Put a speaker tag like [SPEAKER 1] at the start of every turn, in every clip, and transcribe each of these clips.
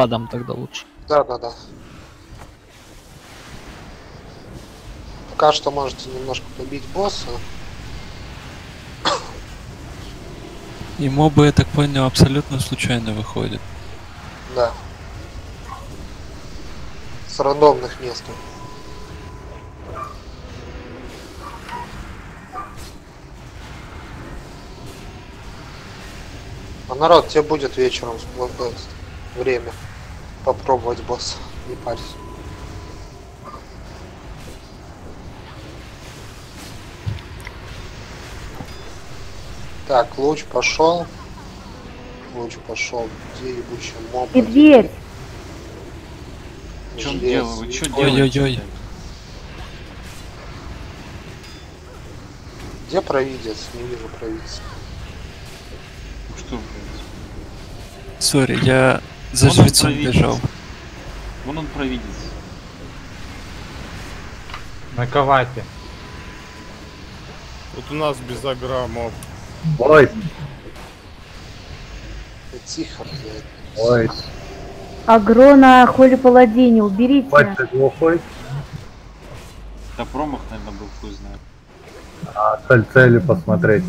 [SPEAKER 1] Адам тогда лучше.
[SPEAKER 2] Да. Пока что можете немножко побить босса.
[SPEAKER 1] И мобы, я так понял, абсолютно случайно выходят.
[SPEAKER 2] Да. С рандомных мест. А народ, тебе будет вечером время попробовать босса. Не парься. Так, луч пошел. Где ебучий моб?
[SPEAKER 3] И дверь.
[SPEAKER 4] В чем дело? Вы что
[SPEAKER 1] Ой-ой-ой.
[SPEAKER 4] делаете?
[SPEAKER 2] Где провидец? Не вижу провидца.
[SPEAKER 4] Что, блядь?
[SPEAKER 1] Сори, я за
[SPEAKER 4] Вон он
[SPEAKER 1] жрецом
[SPEAKER 4] провидец.
[SPEAKER 1] бежал.
[SPEAKER 4] Вон он провидец.
[SPEAKER 5] На ковате.
[SPEAKER 6] Вот у нас без агра моб.
[SPEAKER 7] Ой,
[SPEAKER 2] Тихо, блядь.
[SPEAKER 7] ой,
[SPEAKER 3] Агро на Холли Паладине, уберите.
[SPEAKER 7] ой, ты глухой?
[SPEAKER 4] Да промах, наверное, был, хуй знает.
[SPEAKER 7] А цель цели посмотреть.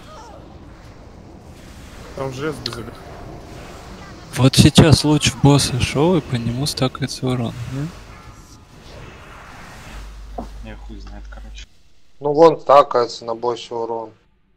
[SPEAKER 6] Там жест без агра.
[SPEAKER 1] Вот сейчас луч в босса шел, и по нему стакается урон.
[SPEAKER 4] Не, хуй знает, короче.
[SPEAKER 2] Ну вон такается на боссе урон.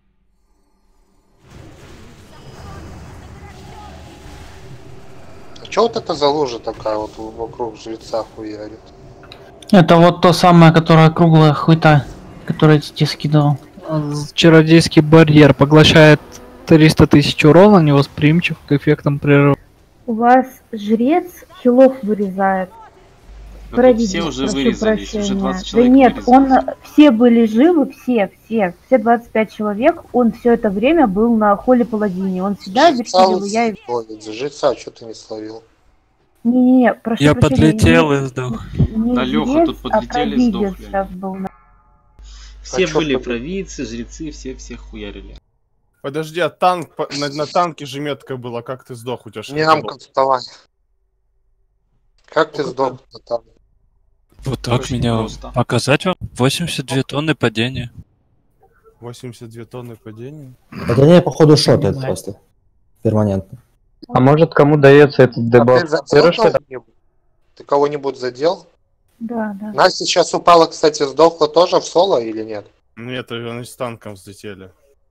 [SPEAKER 2] А чё вот это за лужа такая вот вокруг жреца хуярит?
[SPEAKER 8] Это вот то самое, которое круглая хуйта, которую я тебе скидывал.
[SPEAKER 1] Чародейский барьер поглощает 300 тысяч урона, невосприимчив к эффектам прерыва.
[SPEAKER 3] У вас жрец хилов вырезает.
[SPEAKER 4] Да тут
[SPEAKER 3] Провидец,
[SPEAKER 4] все уже
[SPEAKER 3] прошу
[SPEAKER 4] вырезались, уже
[SPEAKER 3] прощения.
[SPEAKER 4] 20
[SPEAKER 3] Да
[SPEAKER 4] человек
[SPEAKER 3] нет,
[SPEAKER 4] вырезались.
[SPEAKER 3] все были живы, все 25 человек, он все это время был на Холли Паладине, он всегда верхидил, я...
[SPEAKER 2] Жреца, что ты не словил?
[SPEAKER 3] Не, прошу
[SPEAKER 1] Я
[SPEAKER 3] прощения,
[SPEAKER 1] подлетел и сдох.
[SPEAKER 3] не
[SPEAKER 4] Да, Лёха,
[SPEAKER 3] жрец,
[SPEAKER 4] тут подлетели и
[SPEAKER 3] а провидец
[SPEAKER 4] сдохли.
[SPEAKER 3] сейчас был.
[SPEAKER 4] Все
[SPEAKER 2] чё
[SPEAKER 4] были
[SPEAKER 2] ты-
[SPEAKER 4] провидцы, жрецы, всех хуярили.
[SPEAKER 6] Подожди, а танк на танке же метка была, как ты сдох? У тебя
[SPEAKER 2] Не нам
[SPEAKER 6] что-то было?
[SPEAKER 2] констование. Как ты сдох там?
[SPEAKER 1] Вот так
[SPEAKER 4] Очень
[SPEAKER 1] меня
[SPEAKER 4] просто.
[SPEAKER 1] показать вам? 82 тонны падения.
[SPEAKER 6] 82 тонны падения.
[SPEAKER 9] Это не, походу, шотает просто. Перманентно.
[SPEAKER 5] А может кому дается этот
[SPEAKER 2] А
[SPEAKER 5] дебаф?
[SPEAKER 2] ты задел кого-нибудь? Ты кого-нибудь задел?
[SPEAKER 3] Да.
[SPEAKER 2] Настя сейчас упала, кстати, сдохла тоже в соло или нет?
[SPEAKER 6] Нет, они с танком взлетели.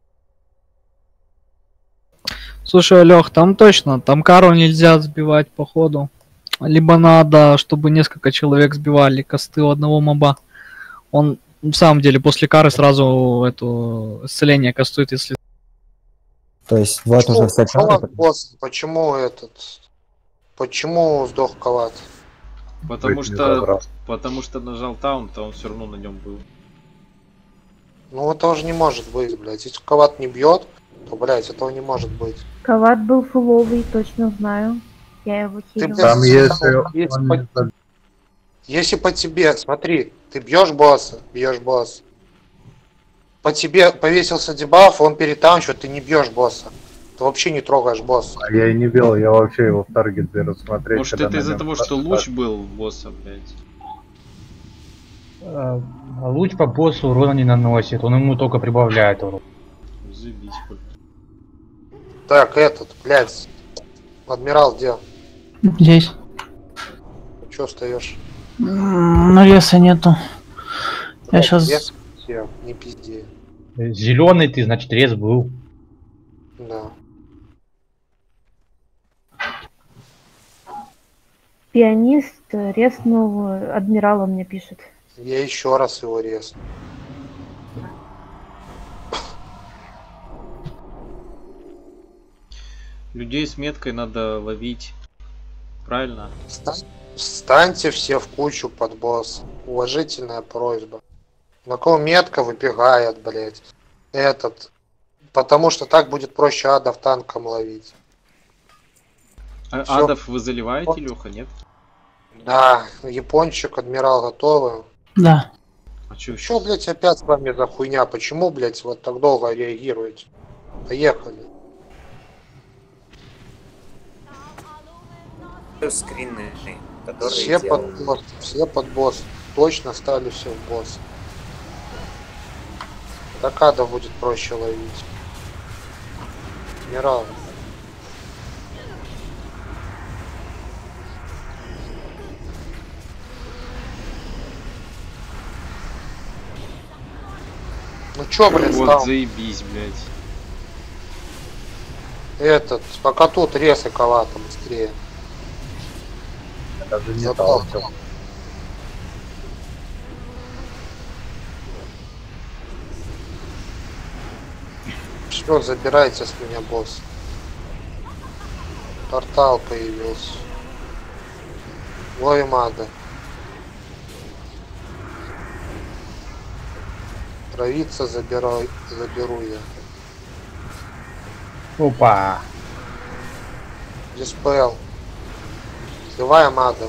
[SPEAKER 1] Слушай, Лех, там точно, там кару нельзя сбивать походу. Либо надо, чтобы несколько человек сбивали косты у одного моба. Он в самом деле после кары сразу эту исцеление кастует, если...
[SPEAKER 9] То есть, вот нужно встать
[SPEAKER 2] Почему сдох Калат?
[SPEAKER 4] Потому что нажал таунт, а он все равно на нем был.
[SPEAKER 2] Ну это уже не может быть, блядь. Если Калат не бьет, то, блядь, этого не может быть.
[SPEAKER 3] Кават был фуловый, точно знаю. Я его хилила.
[SPEAKER 2] блядь,
[SPEAKER 7] Там если...
[SPEAKER 2] Если по тебе, смотри, ты бьешь босса. По тебе повесился дебаф, он перетаунчит, ты не бьешь босса. Ты вообще не трогаешь босса.
[SPEAKER 7] А я и не бил, я вообще его в таргет беру смотреть.
[SPEAKER 4] Может
[SPEAKER 7] когда
[SPEAKER 4] это
[SPEAKER 7] на
[SPEAKER 4] из-за
[SPEAKER 7] нем
[SPEAKER 4] того, что луч был у босса, блядь.
[SPEAKER 5] Луч по боссу урона не наносит, он ему только прибавляет урон.
[SPEAKER 4] Заебись, хоть.
[SPEAKER 2] Так, блядь. Адмирал где?
[SPEAKER 8] Здесь.
[SPEAKER 2] Че встаешь?
[SPEAKER 8] Ну, леса нету. Я сейчас...
[SPEAKER 2] Не пизди.
[SPEAKER 5] Зеленый ты, значит, рез был.
[SPEAKER 2] Да.
[SPEAKER 3] Пианист резнул адмирала, мне пишет.
[SPEAKER 2] Я еще раз его резну.
[SPEAKER 4] Людей с меткой надо ловить. Правильно?
[SPEAKER 2] Встаньте все в кучу под босс. Уважительная просьба. На кого метка выбегает, блять. Потому что так будет проще адов танком ловить.
[SPEAKER 4] А
[SPEAKER 2] Всё.
[SPEAKER 4] адов вы заливаете,
[SPEAKER 2] Вот.
[SPEAKER 4] Леха, нет?
[SPEAKER 2] Да, япончик, адмирал готовы.
[SPEAKER 8] Да.
[SPEAKER 4] А чё
[SPEAKER 2] Чё, блять, опять с вами за хуйня? Почему, блять, вот так долго реагируете? Поехали.
[SPEAKER 10] скрины,
[SPEAKER 2] все под босс. Точно стали все в босс. Такада будет проще ловить. Мирал. Ну чё, блядь,
[SPEAKER 4] Вот
[SPEAKER 2] стал?
[SPEAKER 4] заебись, блядь.
[SPEAKER 2] Этот, пока тут резай калата быстрее.
[SPEAKER 7] Даже не
[SPEAKER 2] Запал.
[SPEAKER 7] стал.
[SPEAKER 2] Все, забирайте с меня, босс. Портал появился. Ловим ада. Травиться заберу я.
[SPEAKER 5] Опа.
[SPEAKER 2] Диспел. Сливаем ада.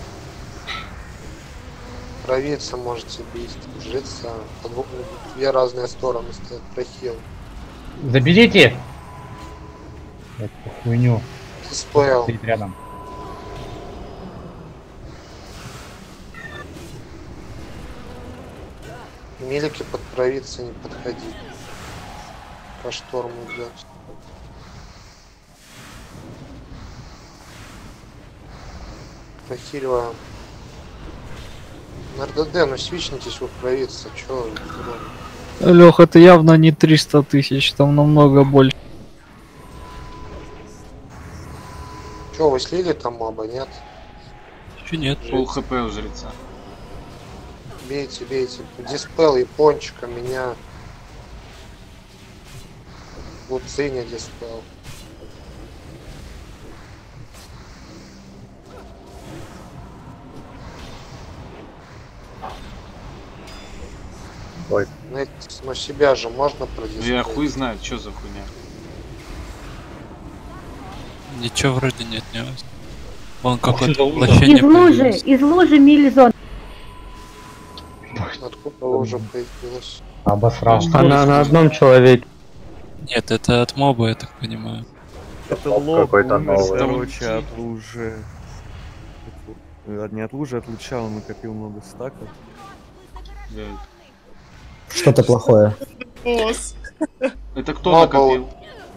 [SPEAKER 2] Травиться можете бить. Житься. Две разные стороны стоят. Прохил.
[SPEAKER 5] Заберите! Эту хуйню.
[SPEAKER 2] Диспел.
[SPEAKER 5] Стоит рядом.
[SPEAKER 2] Милики подправиться не подходить. По шторму идет. Прохиливаем. На РДД, ну свичнитесь вы правиться, чё?
[SPEAKER 1] Лех, это явно не 300 тысяч, там намного больше.
[SPEAKER 2] Чё, вы слили там моба, нет?
[SPEAKER 4] Еще нет. Пол хп у жреца.
[SPEAKER 2] Бейте, бейте. Диспел, япончика, меня. Луциня диспел.
[SPEAKER 7] Ой.
[SPEAKER 2] Но себя же можно продиспелить.
[SPEAKER 4] Я хуй знает, что за хуйня.
[SPEAKER 11] Ничего вроде нет, не. Вон какое-то воплощение
[SPEAKER 3] Из лужи милизон.
[SPEAKER 2] Откуда лужа появилась?
[SPEAKER 5] Обосрался.
[SPEAKER 8] Она на одном человеке.
[SPEAKER 11] Нет, это от моба, я так понимаю.
[SPEAKER 12] Это лоб
[SPEAKER 7] какой-то
[SPEAKER 12] умер,
[SPEAKER 7] новый.
[SPEAKER 12] короче, от лужи. Не от лужи, от луча он накопил много стаков.
[SPEAKER 9] Что-то плохое.
[SPEAKER 4] Это кто накопил?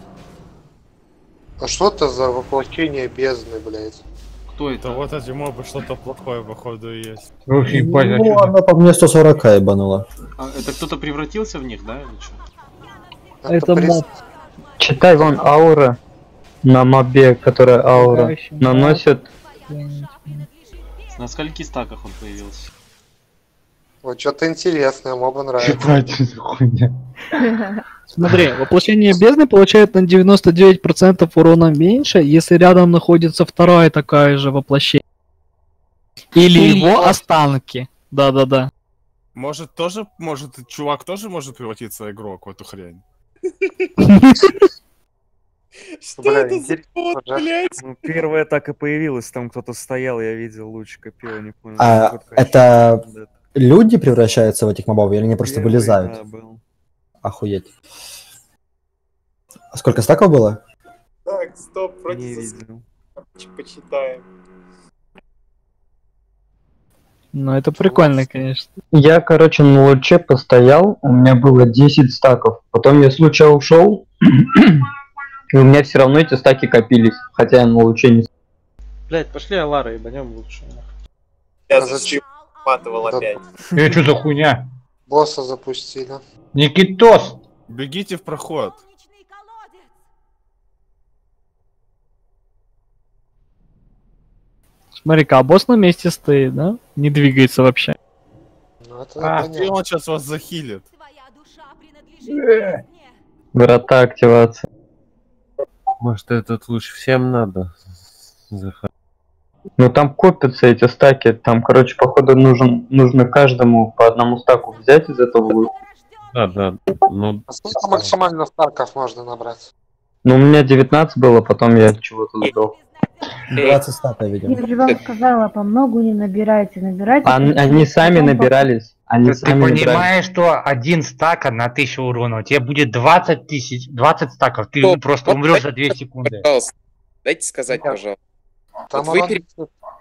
[SPEAKER 2] А что это за воплощение бездны, блядь?
[SPEAKER 4] Кто это?
[SPEAKER 6] Да вот эти мобы что-то плохое, походу, есть.
[SPEAKER 9] Ну, она по мне 140 ебанула.
[SPEAKER 4] А, это кто-то превратился в них, да, или что?
[SPEAKER 1] Это моб.
[SPEAKER 8] Читай вон аура на мобе, которая аура наносит.
[SPEAKER 4] На скольки стаках он появился?
[SPEAKER 2] Вот что-то интересное, моба нравится.
[SPEAKER 5] Читайте эту хуйню.
[SPEAKER 1] Смотри, воплощение бездны получает на 99% урона меньше, если рядом находится вторая такая же воплощение. Или его останки. Да-да-да.
[SPEAKER 6] Может, чувак тоже может превратиться в игрок в эту хрень?
[SPEAKER 12] Что это за бот, блядь? Ну, первая так и появилась, там кто-то стоял, я видел, луч копил, не понял.
[SPEAKER 9] А это люди превращаются в этих мобов или они просто вылезают?
[SPEAKER 12] Да, был.
[SPEAKER 9] Охуеть. А сколько стаков было?
[SPEAKER 10] Так, стоп,
[SPEAKER 12] Не
[SPEAKER 10] вроде
[SPEAKER 12] видел.
[SPEAKER 10] почитаем.
[SPEAKER 1] Ну это прикольно, конечно.
[SPEAKER 8] Я, короче, на луче постоял, у меня было 10 стаков. Потом я с луча ушел, и у меня все равно эти стаки копились, хотя я на луче не...
[SPEAKER 4] Блять, пошли Алара ебанем лучше.
[SPEAKER 10] Я зачем матывал опять?
[SPEAKER 5] Что за хуйня?
[SPEAKER 2] Босса запустили.
[SPEAKER 5] Никитос!
[SPEAKER 6] Бегите в проход.
[SPEAKER 1] Смотри-ка, а босс на месте стоит, да? Не двигается вообще.
[SPEAKER 2] Ну, это
[SPEAKER 6] Где он сейчас вас захилит?
[SPEAKER 8] Врата активации.
[SPEAKER 13] Может, этот луч всем надо?
[SPEAKER 8] Ну там копятся эти стаки, там, короче, походу нужно каждому по одному стаку взять из этого луча.
[SPEAKER 13] Да. Ну,
[SPEAKER 2] А сколько максимально стаков можно набрать?
[SPEAKER 8] Ну у меня 19 было, потом я чего-то сдох.
[SPEAKER 9] 20 стаков, видимо.
[SPEAKER 3] Я же вам сказала, по многу не набирайте, набирайте.
[SPEAKER 8] Они сами набирались. Они
[SPEAKER 5] Ты
[SPEAKER 8] сами
[SPEAKER 5] понимаешь, что один стак на 1000 урона, у тебя будет 20 тысяч, 20 стаков, ты просто умрешь за 2 секунды.
[SPEAKER 10] Пожалуйста, дайте сказать, пожалуйста.
[SPEAKER 2] Там
[SPEAKER 10] Вот вы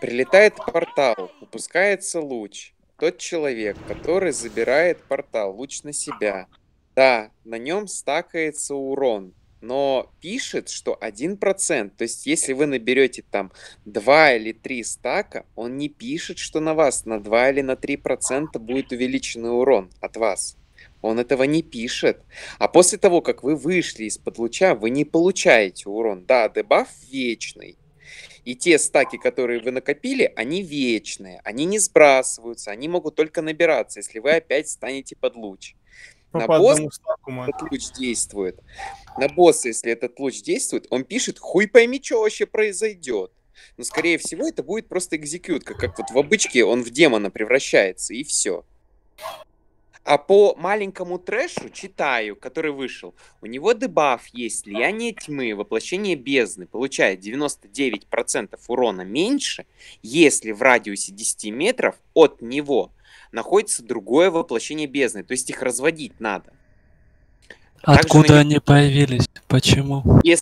[SPEAKER 14] Прилетает портал, выпускается луч. Тот человек, который забирает портал, луч на себя. Да, на нем стакается урон, но пишет, что 1%. То есть, если вы наберете там 2 или 3 стака, он не пишет, что на вас на 2 или на 3% будет увеличенный урон от вас. Он этого не пишет. А после того, как вы вышли из-под луча, вы не получаете урон. Да, дебаф вечный. И те стаки, которые вы накопили, они вечные. Они не сбрасываются, они могут только набираться, если вы опять станете под луч. На босса этот луч действует. На босса, если этот луч действует, он пишет, хуй пойми, что вообще произойдет. Но, скорее всего, это будет просто экзекьютка, как вот в обычке он в демона превращается, и все. А по маленькому трэшу читаю, который вышел. У него дебаф есть слияние тьмы, воплощение бездны. Получает 99% урона меньше, если в радиусе 10 метров от него находится другое воплощение бездны. То есть их разводить надо.
[SPEAKER 11] Откуда они появились? Почему?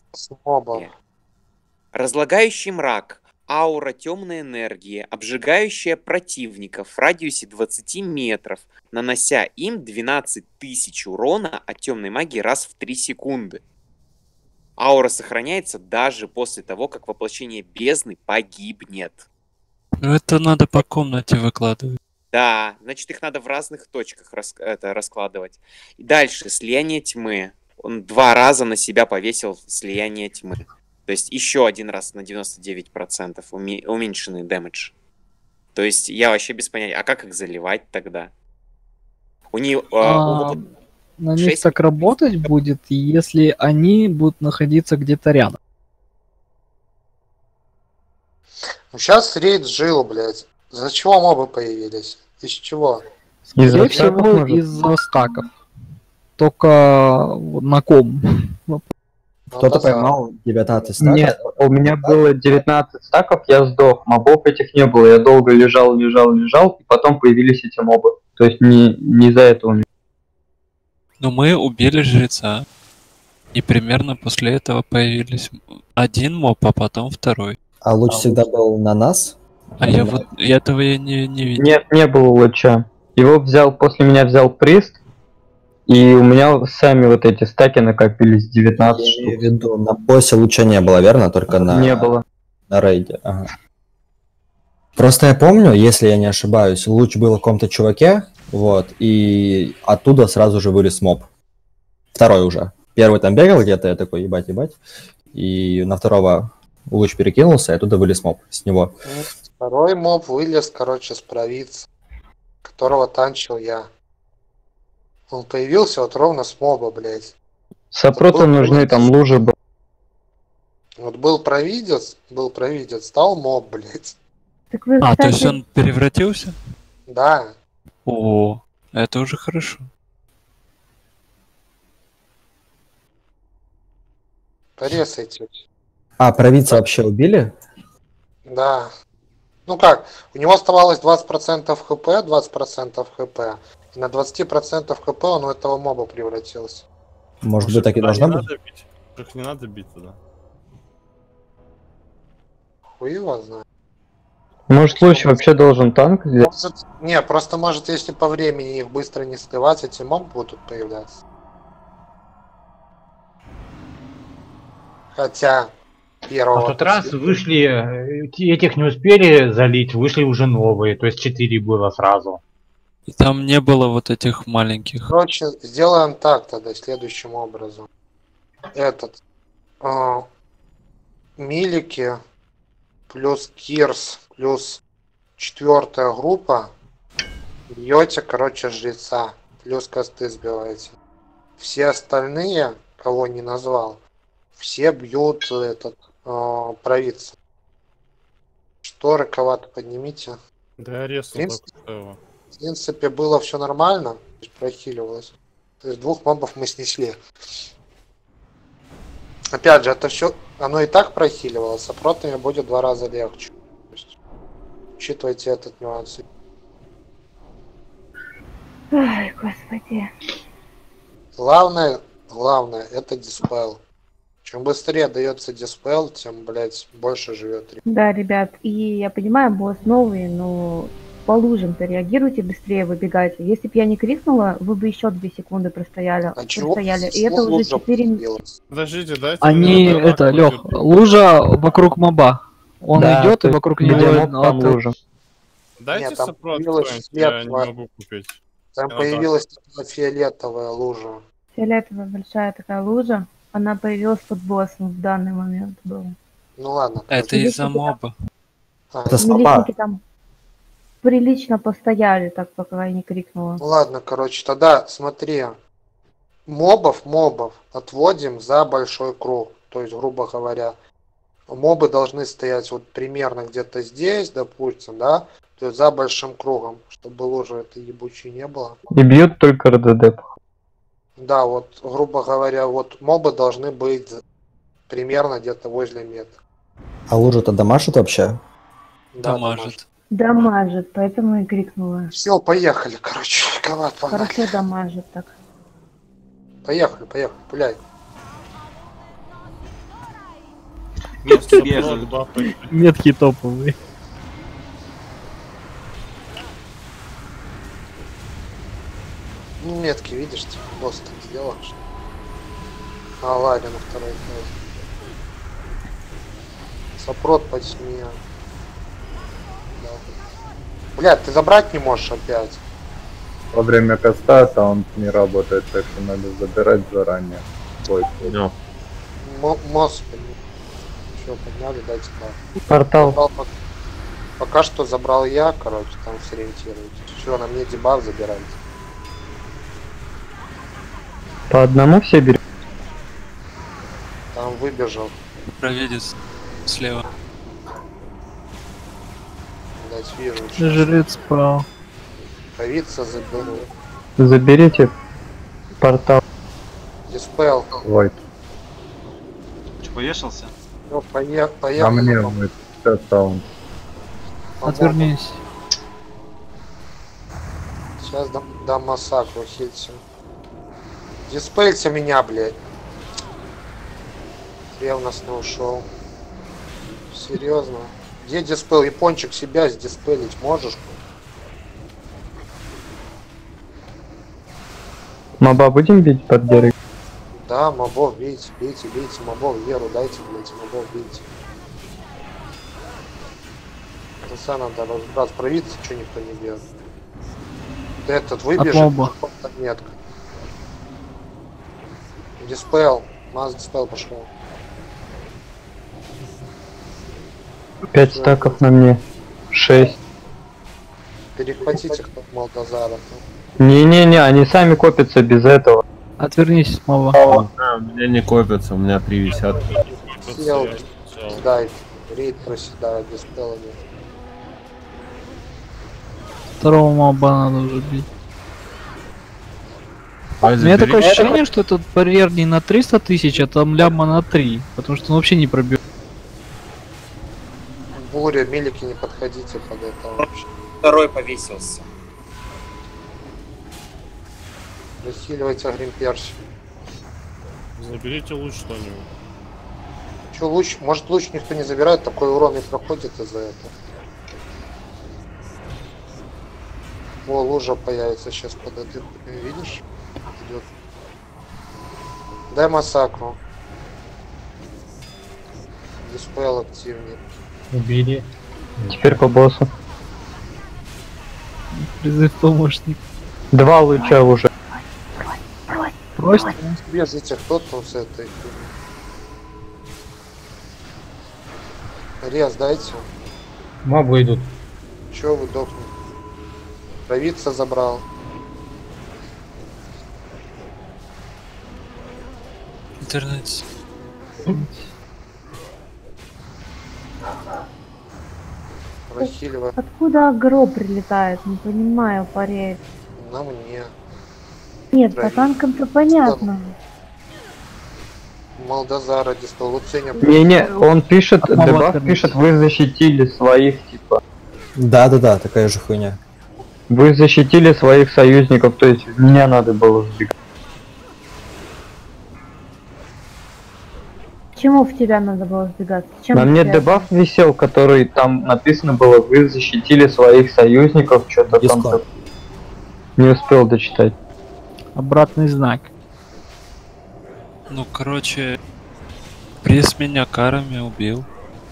[SPEAKER 14] Разлагающий мрак. Аура темной энергии, обжигающая противников в радиусе 20 метров, нанося им 12 тысяч урона от темной магии раз в 3 секунды. Аура сохраняется даже после того, как воплощение бездны погибнет.
[SPEAKER 11] Ну это надо по комнате выкладывать.
[SPEAKER 14] Да, значит их надо в разных точках раскладывать. И дальше, слияние тьмы. Он 2 раза на себя повесил слияние тьмы. То есть еще 1 раз на 99% уменьшенный дэмэдж. То есть я вообще без понятия. А как их заливать тогда? У них...
[SPEAKER 1] на них так работать будет, если они будут находиться где-то рядом.
[SPEAKER 2] Ну сейчас рейд жил, блядь. За чего мобы появились? Из чего?
[SPEAKER 1] Скорее всего, из-за стаков. Только на ком?
[SPEAKER 9] Кто-то поймал 19 стаков?
[SPEAKER 8] Нет, у меня было 19 стаков, я сдох. Мобов этих не было. Я долго лежал, и потом появились эти мобы. То есть не из-за этого.
[SPEAKER 11] Но мы убили жреца. И примерно после этого появились один моб, а потом второй.
[SPEAKER 9] А луч всегда был на нас?
[SPEAKER 11] А я вот этого я не видел.
[SPEAKER 8] Нет, не было луча. Его после меня взял прист. И у меня сами вот эти стаки накопились 19 штук.
[SPEAKER 9] Я имею в виду, на боссе луча не было, верно? Только на...
[SPEAKER 8] Не было.
[SPEAKER 9] На рейде. Ага. Просто я помню, если я не ошибаюсь, луч был в каком-то чуваке, вот, и оттуда сразу же вылез моб. Второй уже. Первый там бегал где-то, я такой, ебать. И на второго луч перекинулся, и оттуда вылез моб с него.
[SPEAKER 2] Второй моб вылез, короче, с провидца, которого танчил я. Он появился вот ровно с моба, блядь.
[SPEAKER 8] Сопроту нужны, там лужи были.
[SPEAKER 2] Вот был провидец, стал моб, блядь.
[SPEAKER 11] А, то есть он превратился?
[SPEAKER 2] Да.
[SPEAKER 11] О, это уже хорошо.
[SPEAKER 2] Порезайте.
[SPEAKER 9] А, провидца вообще убили?
[SPEAKER 2] Да. Ну как, у него оставалось 20% хп, 20% хп. И на 20% хп он у этого моба превратился.
[SPEAKER 9] Может быть, так и должно быть?
[SPEAKER 6] Их не надо бить туда.
[SPEAKER 2] Хуй его знает.
[SPEAKER 8] Может, луч вообще должен танк сделать?
[SPEAKER 2] Не, просто может, если по времени их быстро не сливать, эти мобы будут появляться. Хотя первого...
[SPEAKER 5] В тот раз вышли, этих не успели залить, вышли уже новые, то есть 4 было сразу.
[SPEAKER 11] И там не было вот этих маленьких.
[SPEAKER 2] Короче, сделаем так тогда, следующим образом. Милики плюс Кирс плюс 4-я группа. Бьете, короче, жреца. Плюс косты сбиваете. Все остальные, кого не назвал, все бьют провидца. Шторы кого-то поднимите.
[SPEAKER 6] Да я резну только его.
[SPEAKER 2] В принципе, было все нормально, прохиливалось. То есть 2 мобов мы снесли. Опять же, это все, оно и так прохиливалось, а протами будет 2 раза легче. То есть, учитывайте этот нюанс.
[SPEAKER 3] Ой, господи.
[SPEAKER 2] Главное, это диспел. Чем быстрее дается диспел, тем, блядь, больше живет.
[SPEAKER 3] Да, ребят, и я понимаю, босс новый, но по лужам-то реагируйте быстрее, выбегайте. Если бы я не крикнула, вы бы еще 2 секунды простояли. И это уже 4...
[SPEAKER 6] Подождите, дайте
[SPEAKER 1] Они,
[SPEAKER 6] мне
[SPEAKER 1] это, Лех, лужа вокруг моба. Он
[SPEAKER 8] Да,
[SPEAKER 1] идет,
[SPEAKER 8] то
[SPEAKER 1] и
[SPEAKER 8] есть
[SPEAKER 1] вокруг
[SPEAKER 8] где
[SPEAKER 1] него...
[SPEAKER 8] моб, там лужа.
[SPEAKER 6] Дайте
[SPEAKER 2] Нет, там
[SPEAKER 6] сопрот,
[SPEAKER 2] появилась
[SPEAKER 6] я не могу купить.
[SPEAKER 2] Там появилась фиолетовая лужа.
[SPEAKER 3] Фиолетовая большая такая лужа, она появилась под боссом в данный момент была.
[SPEAKER 2] Ну ладно.
[SPEAKER 11] Это из-за моба.
[SPEAKER 3] Милитники там прилично постояли, так пока я не крикнула.
[SPEAKER 2] Ну ладно, короче, тогда смотри. Мобов отводим за большой круг. То есть, грубо говоря, мобы должны стоять вот примерно где-то здесь, допустим, да? То есть за большим кругом, чтобы лужи этой ебучей не было.
[SPEAKER 8] И бьют только РДД.
[SPEAKER 2] Да, вот, грубо говоря, вот мобы должны быть примерно где-то возле метра.
[SPEAKER 9] А лужа-то дамажит вообще?
[SPEAKER 2] Да,
[SPEAKER 11] Дамажит.
[SPEAKER 3] Дамажит, поэтому и крикнула.
[SPEAKER 2] Все, поехали, короче. Коват, погнали.
[SPEAKER 3] Хорошо дамажит так.
[SPEAKER 2] Поехали, пуляй.
[SPEAKER 1] Метки топовые.
[SPEAKER 2] Ну, метки, видишь, типа, босс так сделал, что... А, ладно, на второй фазе. Сопрот по тьме. Да. Блядь, ты забрать не можешь опять.
[SPEAKER 7] Во время каста таунт не работает, так что надо забирать заранее. Ой,
[SPEAKER 2] Мост. Все, подняли, дайте баф.
[SPEAKER 8] Портал.
[SPEAKER 2] Пока что забрал я, короче, там сориентируйтесь. Все, на мне дебаф забирайте.
[SPEAKER 8] По одному все берем.
[SPEAKER 2] Там выбежал.
[SPEAKER 11] Провидец слева.
[SPEAKER 2] Блять, вижу.
[SPEAKER 1] Жрец справа.
[SPEAKER 2] Провидца заберу.
[SPEAKER 8] Заберите портал.
[SPEAKER 2] Диспел.
[SPEAKER 7] Ой.
[SPEAKER 4] Че, повешался?
[SPEAKER 2] Ну, поехали.
[SPEAKER 7] На мне мы сейчас таунт.
[SPEAKER 1] Отвернись.
[SPEAKER 2] Сейчас дам массакру, хильцем. Диспельте меня, блядь. Ревностно ушел. Серьезно. Где диспел? Япончик, себя сдиспелить можешь?
[SPEAKER 8] Моба будем бить под деревья?
[SPEAKER 2] Да, мобов бейте, бейте, мобов, веру дайте, блядь, мобов бейте. Конца надо разбрать, провидца, что никто не бьет. Этот выбежит, метка. Диспел, масс диспел пошел.
[SPEAKER 8] 5 стаков на мне. 6.
[SPEAKER 2] Перехватите кто Молдозара.
[SPEAKER 8] Не-не-не, они сами копятся без этого.
[SPEAKER 1] Отвернись, мова.
[SPEAKER 13] У меня не копятся, у меня 3 висят.
[SPEAKER 2] Сел, дай, рейд проседает, диспела нет.
[SPEAKER 1] Второго моба надо уже бить. У
[SPEAKER 13] Ой,
[SPEAKER 1] меня такое
[SPEAKER 13] забери.
[SPEAKER 1] ощущение, что этот барьер не на 300 тысяч, а там ляма на 3. Потому что он вообще не пробьет.
[SPEAKER 2] Буря, милики, не подходите под это вообще.
[SPEAKER 14] Второй повесился.
[SPEAKER 2] Захиливайте Агримперси.
[SPEAKER 6] Заберите луч что-нибудь.
[SPEAKER 2] Че луч? Может луч никто не забирает, такой урон и проходит из-за этого. О, лужа появится сейчас под этой хуйней, видишь? Идет. Дай массакру. Диспел активнее.
[SPEAKER 8] Убили. Теперь по боссу.
[SPEAKER 1] Призыв помощник.
[SPEAKER 8] 2 луча уже.
[SPEAKER 1] Просто.
[SPEAKER 2] Бежите, кто там с этой хуйней. Рез дайте.
[SPEAKER 8] Мобы идут.
[SPEAKER 2] Чё вы дохнете? Провидца забрал.
[SPEAKER 11] Интернет.
[SPEAKER 2] Прохиливай.
[SPEAKER 3] Откуда агро прилетает? Не понимаю, парень.
[SPEAKER 2] На мне.
[SPEAKER 3] Нет, по танкам-то понятно.
[SPEAKER 2] Молдозара, диспел, Луценя.
[SPEAKER 8] Не-не, он пишет, дебаф пишет, вы защитили своих, типа.
[SPEAKER 9] Да-да-да, такая же хуйня.
[SPEAKER 8] Вы защитили своих союзников, то есть меня надо было сбегать.
[SPEAKER 3] Почему в тебя надо было сбегаться?
[SPEAKER 8] На мне дебаф висел, который там написано было, вы защитили своих союзников, что-то там. Не успел дочитать.
[SPEAKER 1] Обратный знак.
[SPEAKER 11] Ну, короче, пресс меня карами убил.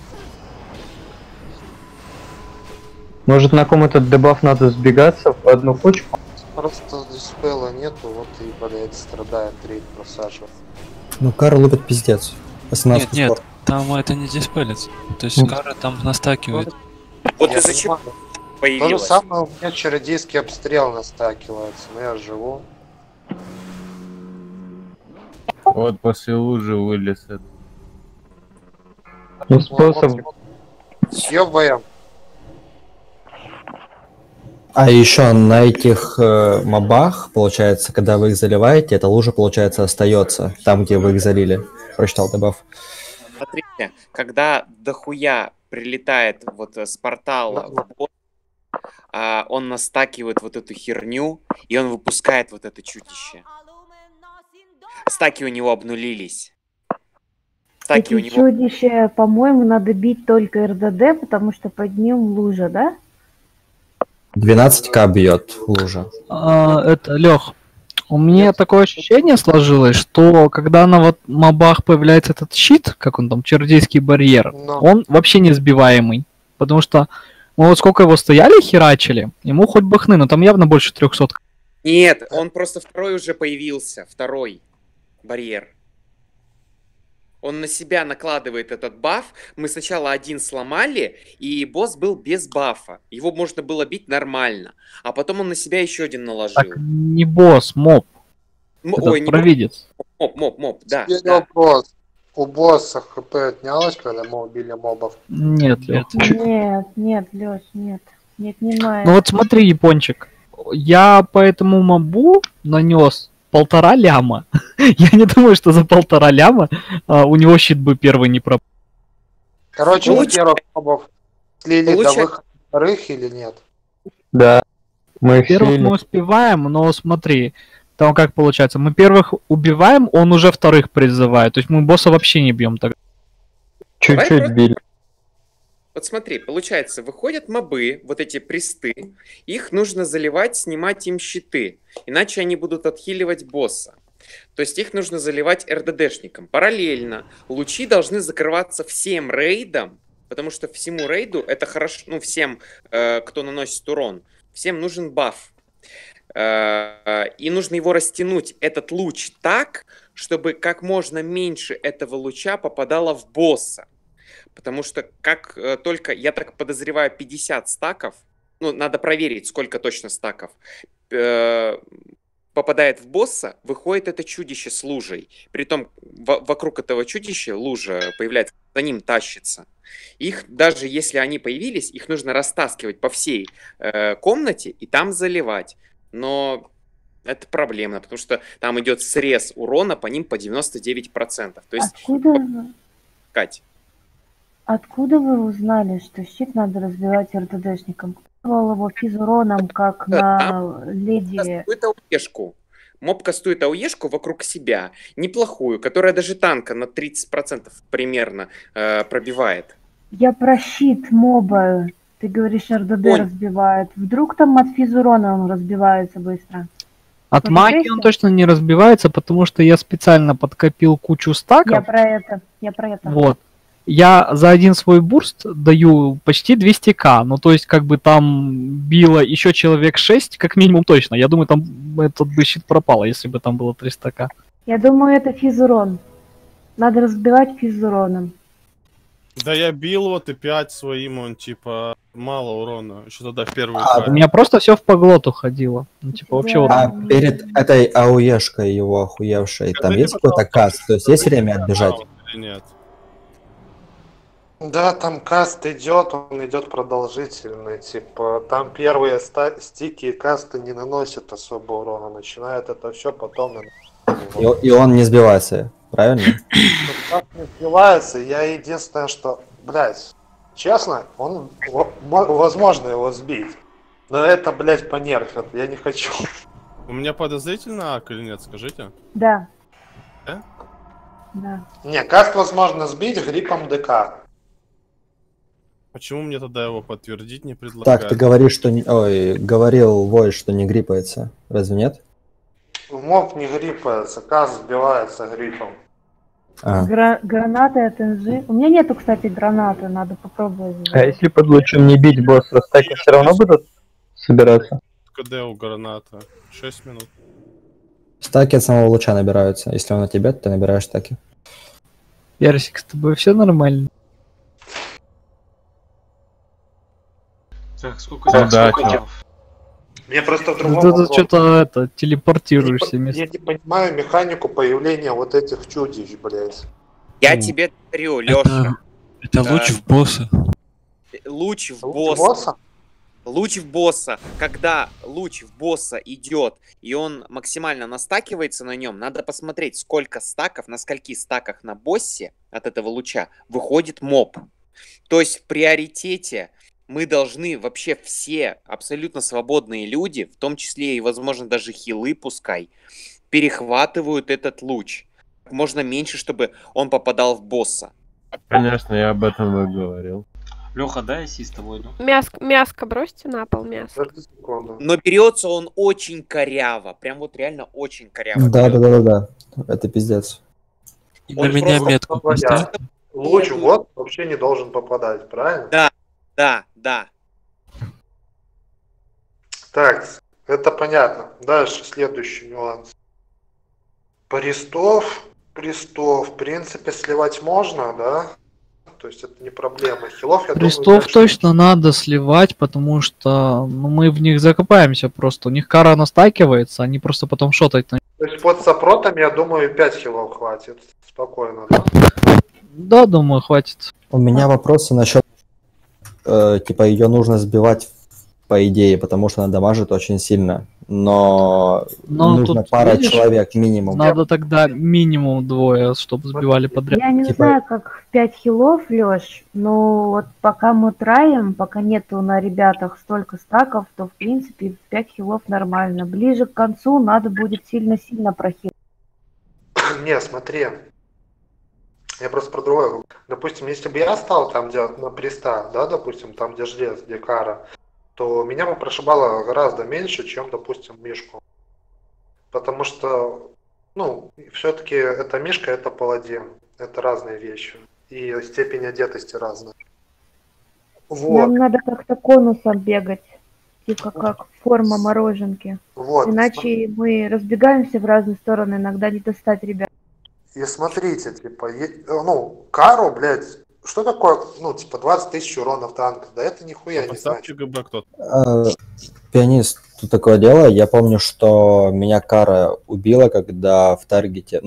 [SPEAKER 8] Может, на ком этот дебаф надо сбегаться в одну кучку?
[SPEAKER 2] Просто диспела нету, вот и, блядь, страдает 3 просаживает.
[SPEAKER 9] Ну, Кара лупит пиздец.
[SPEAKER 11] Нет, там это не диспелится. То есть Кара там настакивает.
[SPEAKER 14] Вот и зачем появилось?
[SPEAKER 2] То же самое у меня чародейский обстрел настакивается, но я живу.
[SPEAKER 13] Вот после лужи вылез это.
[SPEAKER 8] Ну, способ.
[SPEAKER 2] Съебаем.
[SPEAKER 9] А еще на этих мобах, получается, когда вы их заливаете, эта лужа, получается, остается там, где вы их залили. Прочитал дебаф.
[SPEAKER 14] Смотрите, когда дохуя прилетает вот с портала в бот, он настакивает вот эту херню, и он выпускает вот это чудище. Стаки у него обнулились. Стаки у
[SPEAKER 3] Эти
[SPEAKER 14] него...
[SPEAKER 3] чудища, по-моему, надо бить только РДД, потому что под ним лужа, да?
[SPEAKER 9] 12к бьет лужа.
[SPEAKER 1] Это, Лех, у меня такое ощущение сложилось, что когда на вот мобах появляется этот щит, как он там, чародейский барьер, он вообще не сбиваемый. Потому что мы вот сколько его стояли, херачили, ему хоть бы хны, но там явно больше 300.
[SPEAKER 14] Нет, он просто второй уже появился, второй барьер. Он на себя накладывает этот баф. Мы сначала один сломали, и босс был без бафа. Его можно было бить нормально. А потом он на себя еще один наложил.
[SPEAKER 1] Так, не босс, моб.
[SPEAKER 14] Ой, не
[SPEAKER 1] провидец.
[SPEAKER 14] Моб, да.
[SPEAKER 2] Да. Вопрос. У босса хп отнялось, когда мы убили мобов?
[SPEAKER 1] Нет, Лёш.
[SPEAKER 3] Нет, Лёш, нет. Нет, не мая.
[SPEAKER 1] Ну вот смотри, япончик. Я по этому мобу нанес 1,5 ляма. Я не думаю, что за 1,5 ляма у него щит бы первый не пропал.
[SPEAKER 2] Короче, мы первых мобов слили до выхода вторых или нет?
[SPEAKER 8] Да. Мы
[SPEAKER 1] первых мы успеваем, но смотри, там как получается, мы первых убиваем, он уже вторых призывает. То есть мы босса вообще не бьем тогда.
[SPEAKER 8] Чуть-чуть били.
[SPEAKER 14] Вот смотри, получается, выходят мобы, вот эти присты, их нужно заливать, снимать им щиты, иначе они будут отхиливать босса. То есть их нужно заливать РДДшником. Параллельно лучи должны закрываться всем рейдом, потому что всему рейду это хорошо, ну всем, кто наносит урон, всем нужен баф. И нужно его растянуть, этот луч, так, чтобы как можно меньше этого луча попадало в босса. Потому что как только, я так подозреваю, 50 стаков, ну, надо проверить, сколько точно стаков, попадает в босса, выходит это чудище с лужей. Притом вокруг этого чудища лужа появляется, за ним тащится. Их, даже если они появились, их нужно растаскивать по всей комнате и там заливать. Но это проблемно, потому что там идет срез урона по ним по 99%. То есть... Кать.
[SPEAKER 3] Откуда вы узнали, что щит надо разбивать РТДшником? Кто его физуроном, как на леди...
[SPEAKER 14] Кастует ауешку. Моб кастует ауешку вокруг себя, неплохую, которая даже танка на 30% примерно пробивает.
[SPEAKER 3] Я про щит моба. Ты говоришь, РДД разбивает. Вдруг там от физурона он разбивается быстро?
[SPEAKER 1] От магии он точно не разбивается, потому что я специально подкопил кучу стаков.
[SPEAKER 3] Я про это.
[SPEAKER 1] Вот. Я за один свой бурст даю почти 200к, ну то есть как бы там било еще человек 6, как минимум точно. Я думаю, там этот бы щит пропал, если бы там было 300к.
[SPEAKER 3] Я думаю, это физурон. Надо разбивать физуроном.
[SPEAKER 6] Да я бил вот и 5 своим, он типа мало урона, еще тогда в первую
[SPEAKER 1] У меня просто все в поглоту ходило. Ну типа вообще вот...
[SPEAKER 9] А перед этой ауешкой его охуевшей, там есть какой-то каст? То есть есть время отбежать?
[SPEAKER 6] Нет.
[SPEAKER 2] Да, там каст идет, он идет продолжительный, типа, там первые стики и касты не наносят особо урона, начинает это все потом...
[SPEAKER 9] И он не сбивается, правильно?
[SPEAKER 2] Он не сбивается, я единственное, что, блядь, честно, он, возможно его сбить, но это, блядь, понерфят, я не хочу.
[SPEAKER 6] У меня подозрительно ак или нет, скажите?
[SPEAKER 3] Да. Да.
[SPEAKER 2] Не, каст возможно сбить гриппом ДК.
[SPEAKER 6] Почему мне тогда его подтвердить не предлагают?
[SPEAKER 9] Так, ты говоришь, что... Ой, говорил Вой, что не гриппается. Разве нет?
[SPEAKER 2] Моб не гриппается, каст сбивается гриппом.
[SPEAKER 3] Гранаты от НЖ. У меня нету, кстати, гранаты, надо попробовать.
[SPEAKER 8] А если под лучом не бить босса, стаки все равно будут собираться?
[SPEAKER 6] КД у граната. 6 минут.
[SPEAKER 9] Стаки от самого луча набираются. Если он на тебя, то ты набираешь стаки.
[SPEAKER 1] Ярсик, с тобой все нормально?
[SPEAKER 4] Так, сколько
[SPEAKER 2] Мне просто в другом
[SPEAKER 1] Ты
[SPEAKER 2] вопросе.
[SPEAKER 1] что-то телепортируешься
[SPEAKER 2] Я не понимаю механику появления вот этих чудищ, блядь.
[SPEAKER 14] Я тебе говорю, Лёша.
[SPEAKER 11] Это луч в босса.
[SPEAKER 14] Луч в босса. Луч в босса. Когда луч в босса идет, и он максимально настакивается на нем, надо посмотреть, сколько стаков, на скольки стаках на боссе от этого луча выходит моб. То есть в приоритете мы должны вообще все абсолютно свободные люди, в том числе и, возможно, даже хилы пускай, перехватывают этот луч. Как можно меньше, чтобы он попадал в босса.
[SPEAKER 13] Конечно, я об этом и говорил.
[SPEAKER 4] Леха, дай ассиста Войду.
[SPEAKER 15] Мяско бросьте на пол, мясо.
[SPEAKER 14] Но берется он очень коряво. Прям вот реально очень коряво.
[SPEAKER 9] Да. Это пиздец.
[SPEAKER 11] И на меня метку поставь.
[SPEAKER 2] Луч вот вообще не должен попадать, правильно?
[SPEAKER 14] Да.
[SPEAKER 2] Так, это понятно. Дальше следующий нюанс. Престов, в принципе, сливать можно, да? То есть это не проблема. Хилов, я
[SPEAKER 1] Престов
[SPEAKER 2] думаю,
[SPEAKER 1] точно надо сливать, потому что мы в них закопаемся просто. У них кара настакивается, они просто потом шотать на.
[SPEAKER 2] То есть под сопротом, я думаю, 5 хилов хватит. Спокойно, да?
[SPEAKER 1] Да, думаю, хватит.
[SPEAKER 9] У меня вопросы насчет... типа ее нужно сбивать по идее, потому что она дамажит очень сильно. Но нужно
[SPEAKER 1] тут,
[SPEAKER 9] пара
[SPEAKER 1] видишь,
[SPEAKER 9] человек минимум.
[SPEAKER 1] Надо тогда минимум двое, чтобы сбивали подряд.
[SPEAKER 3] Я не знаю, как в 5 хилов, Лёш, но вот пока мы траем, пока нету на ребятах столько стаков, то в принципе 5 хилов нормально. Ближе к концу надо будет сильно-сильно прохилить.
[SPEAKER 2] Не, смотри. Я просто про другое говорю. Допустим, если бы я стал там, где на приста, да, допустим, там, где желез, где кара, то меня бы прошибало гораздо меньше, чем, допустим, Мишку. Потому что, все-таки это Мишка, это паладин. Это разные вещи. И степень одетости разная. Вот.
[SPEAKER 3] Нам надо как-то конусом бегать. Типа как форма мороженки.
[SPEAKER 2] Вот.
[SPEAKER 3] Иначе мы разбегаемся в разные стороны, иногда не достать ребят.
[SPEAKER 2] И смотрите, типа, кару, блядь, что такое, 20 тысяч урона в танк? Да это нихуя не значит.
[SPEAKER 6] ГБ кто-то.
[SPEAKER 9] Пианист, тут такое дело. Я помню, что меня кара убила, когда в таргете,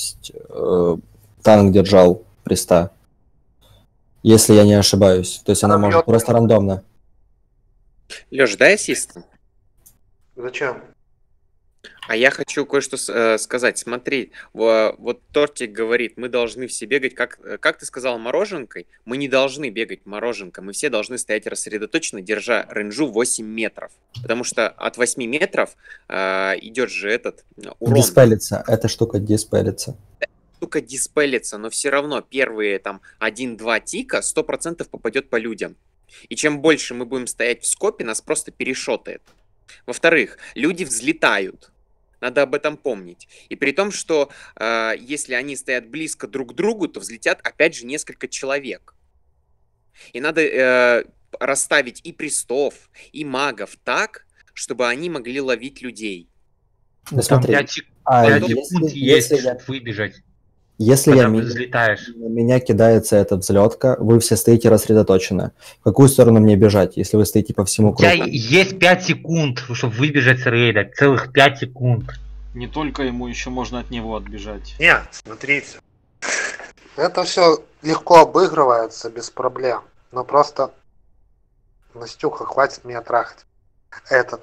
[SPEAKER 9] танк держал приста. Если я не ошибаюсь. То есть она может просто рандомно.
[SPEAKER 14] Лёш, дай ассист.
[SPEAKER 2] Зачем?
[SPEAKER 14] А я хочу кое-что сказать. Смотри, вот Тортик говорит, мы должны все бегать, как ты сказал, мороженкой. Мы не должны бегать мороженкой, мы все должны стоять рассредоточенно, держа рейнджу 8 метров. Потому что от 8 метров идет же этот урон.
[SPEAKER 9] Диспелится, эта штука диспелится.
[SPEAKER 14] Штука диспелится, но все равно первые там 1-2 тика 100% попадет по людям. И чем больше мы будем стоять в скопе, нас просто перешотает. Во-вторых, люди взлетают. Надо об этом помнить. И при том, что если они стоят близко друг к другу, то взлетят опять же несколько человек. И надо расставить и престов, и магов так, чтобы они могли ловить людей.
[SPEAKER 9] Да, смотри,
[SPEAKER 5] 5 секунд есть, чтобы выбежать.
[SPEAKER 9] Если
[SPEAKER 5] взлетаешь.
[SPEAKER 9] на меня кидается эта взлетка, вы все стоите рассредоточенно. В какую сторону мне бежать, если вы стоите по всему кругу?
[SPEAKER 5] Есть 5 секунд, чтобы выбежать с рейда. Целых 5 секунд.
[SPEAKER 4] Не только ему, еще можно от него отбежать.
[SPEAKER 2] Нет, смотрите. Это все легко обыгрывается без проблем. Но просто, Настюха, хватит меня трахать. Это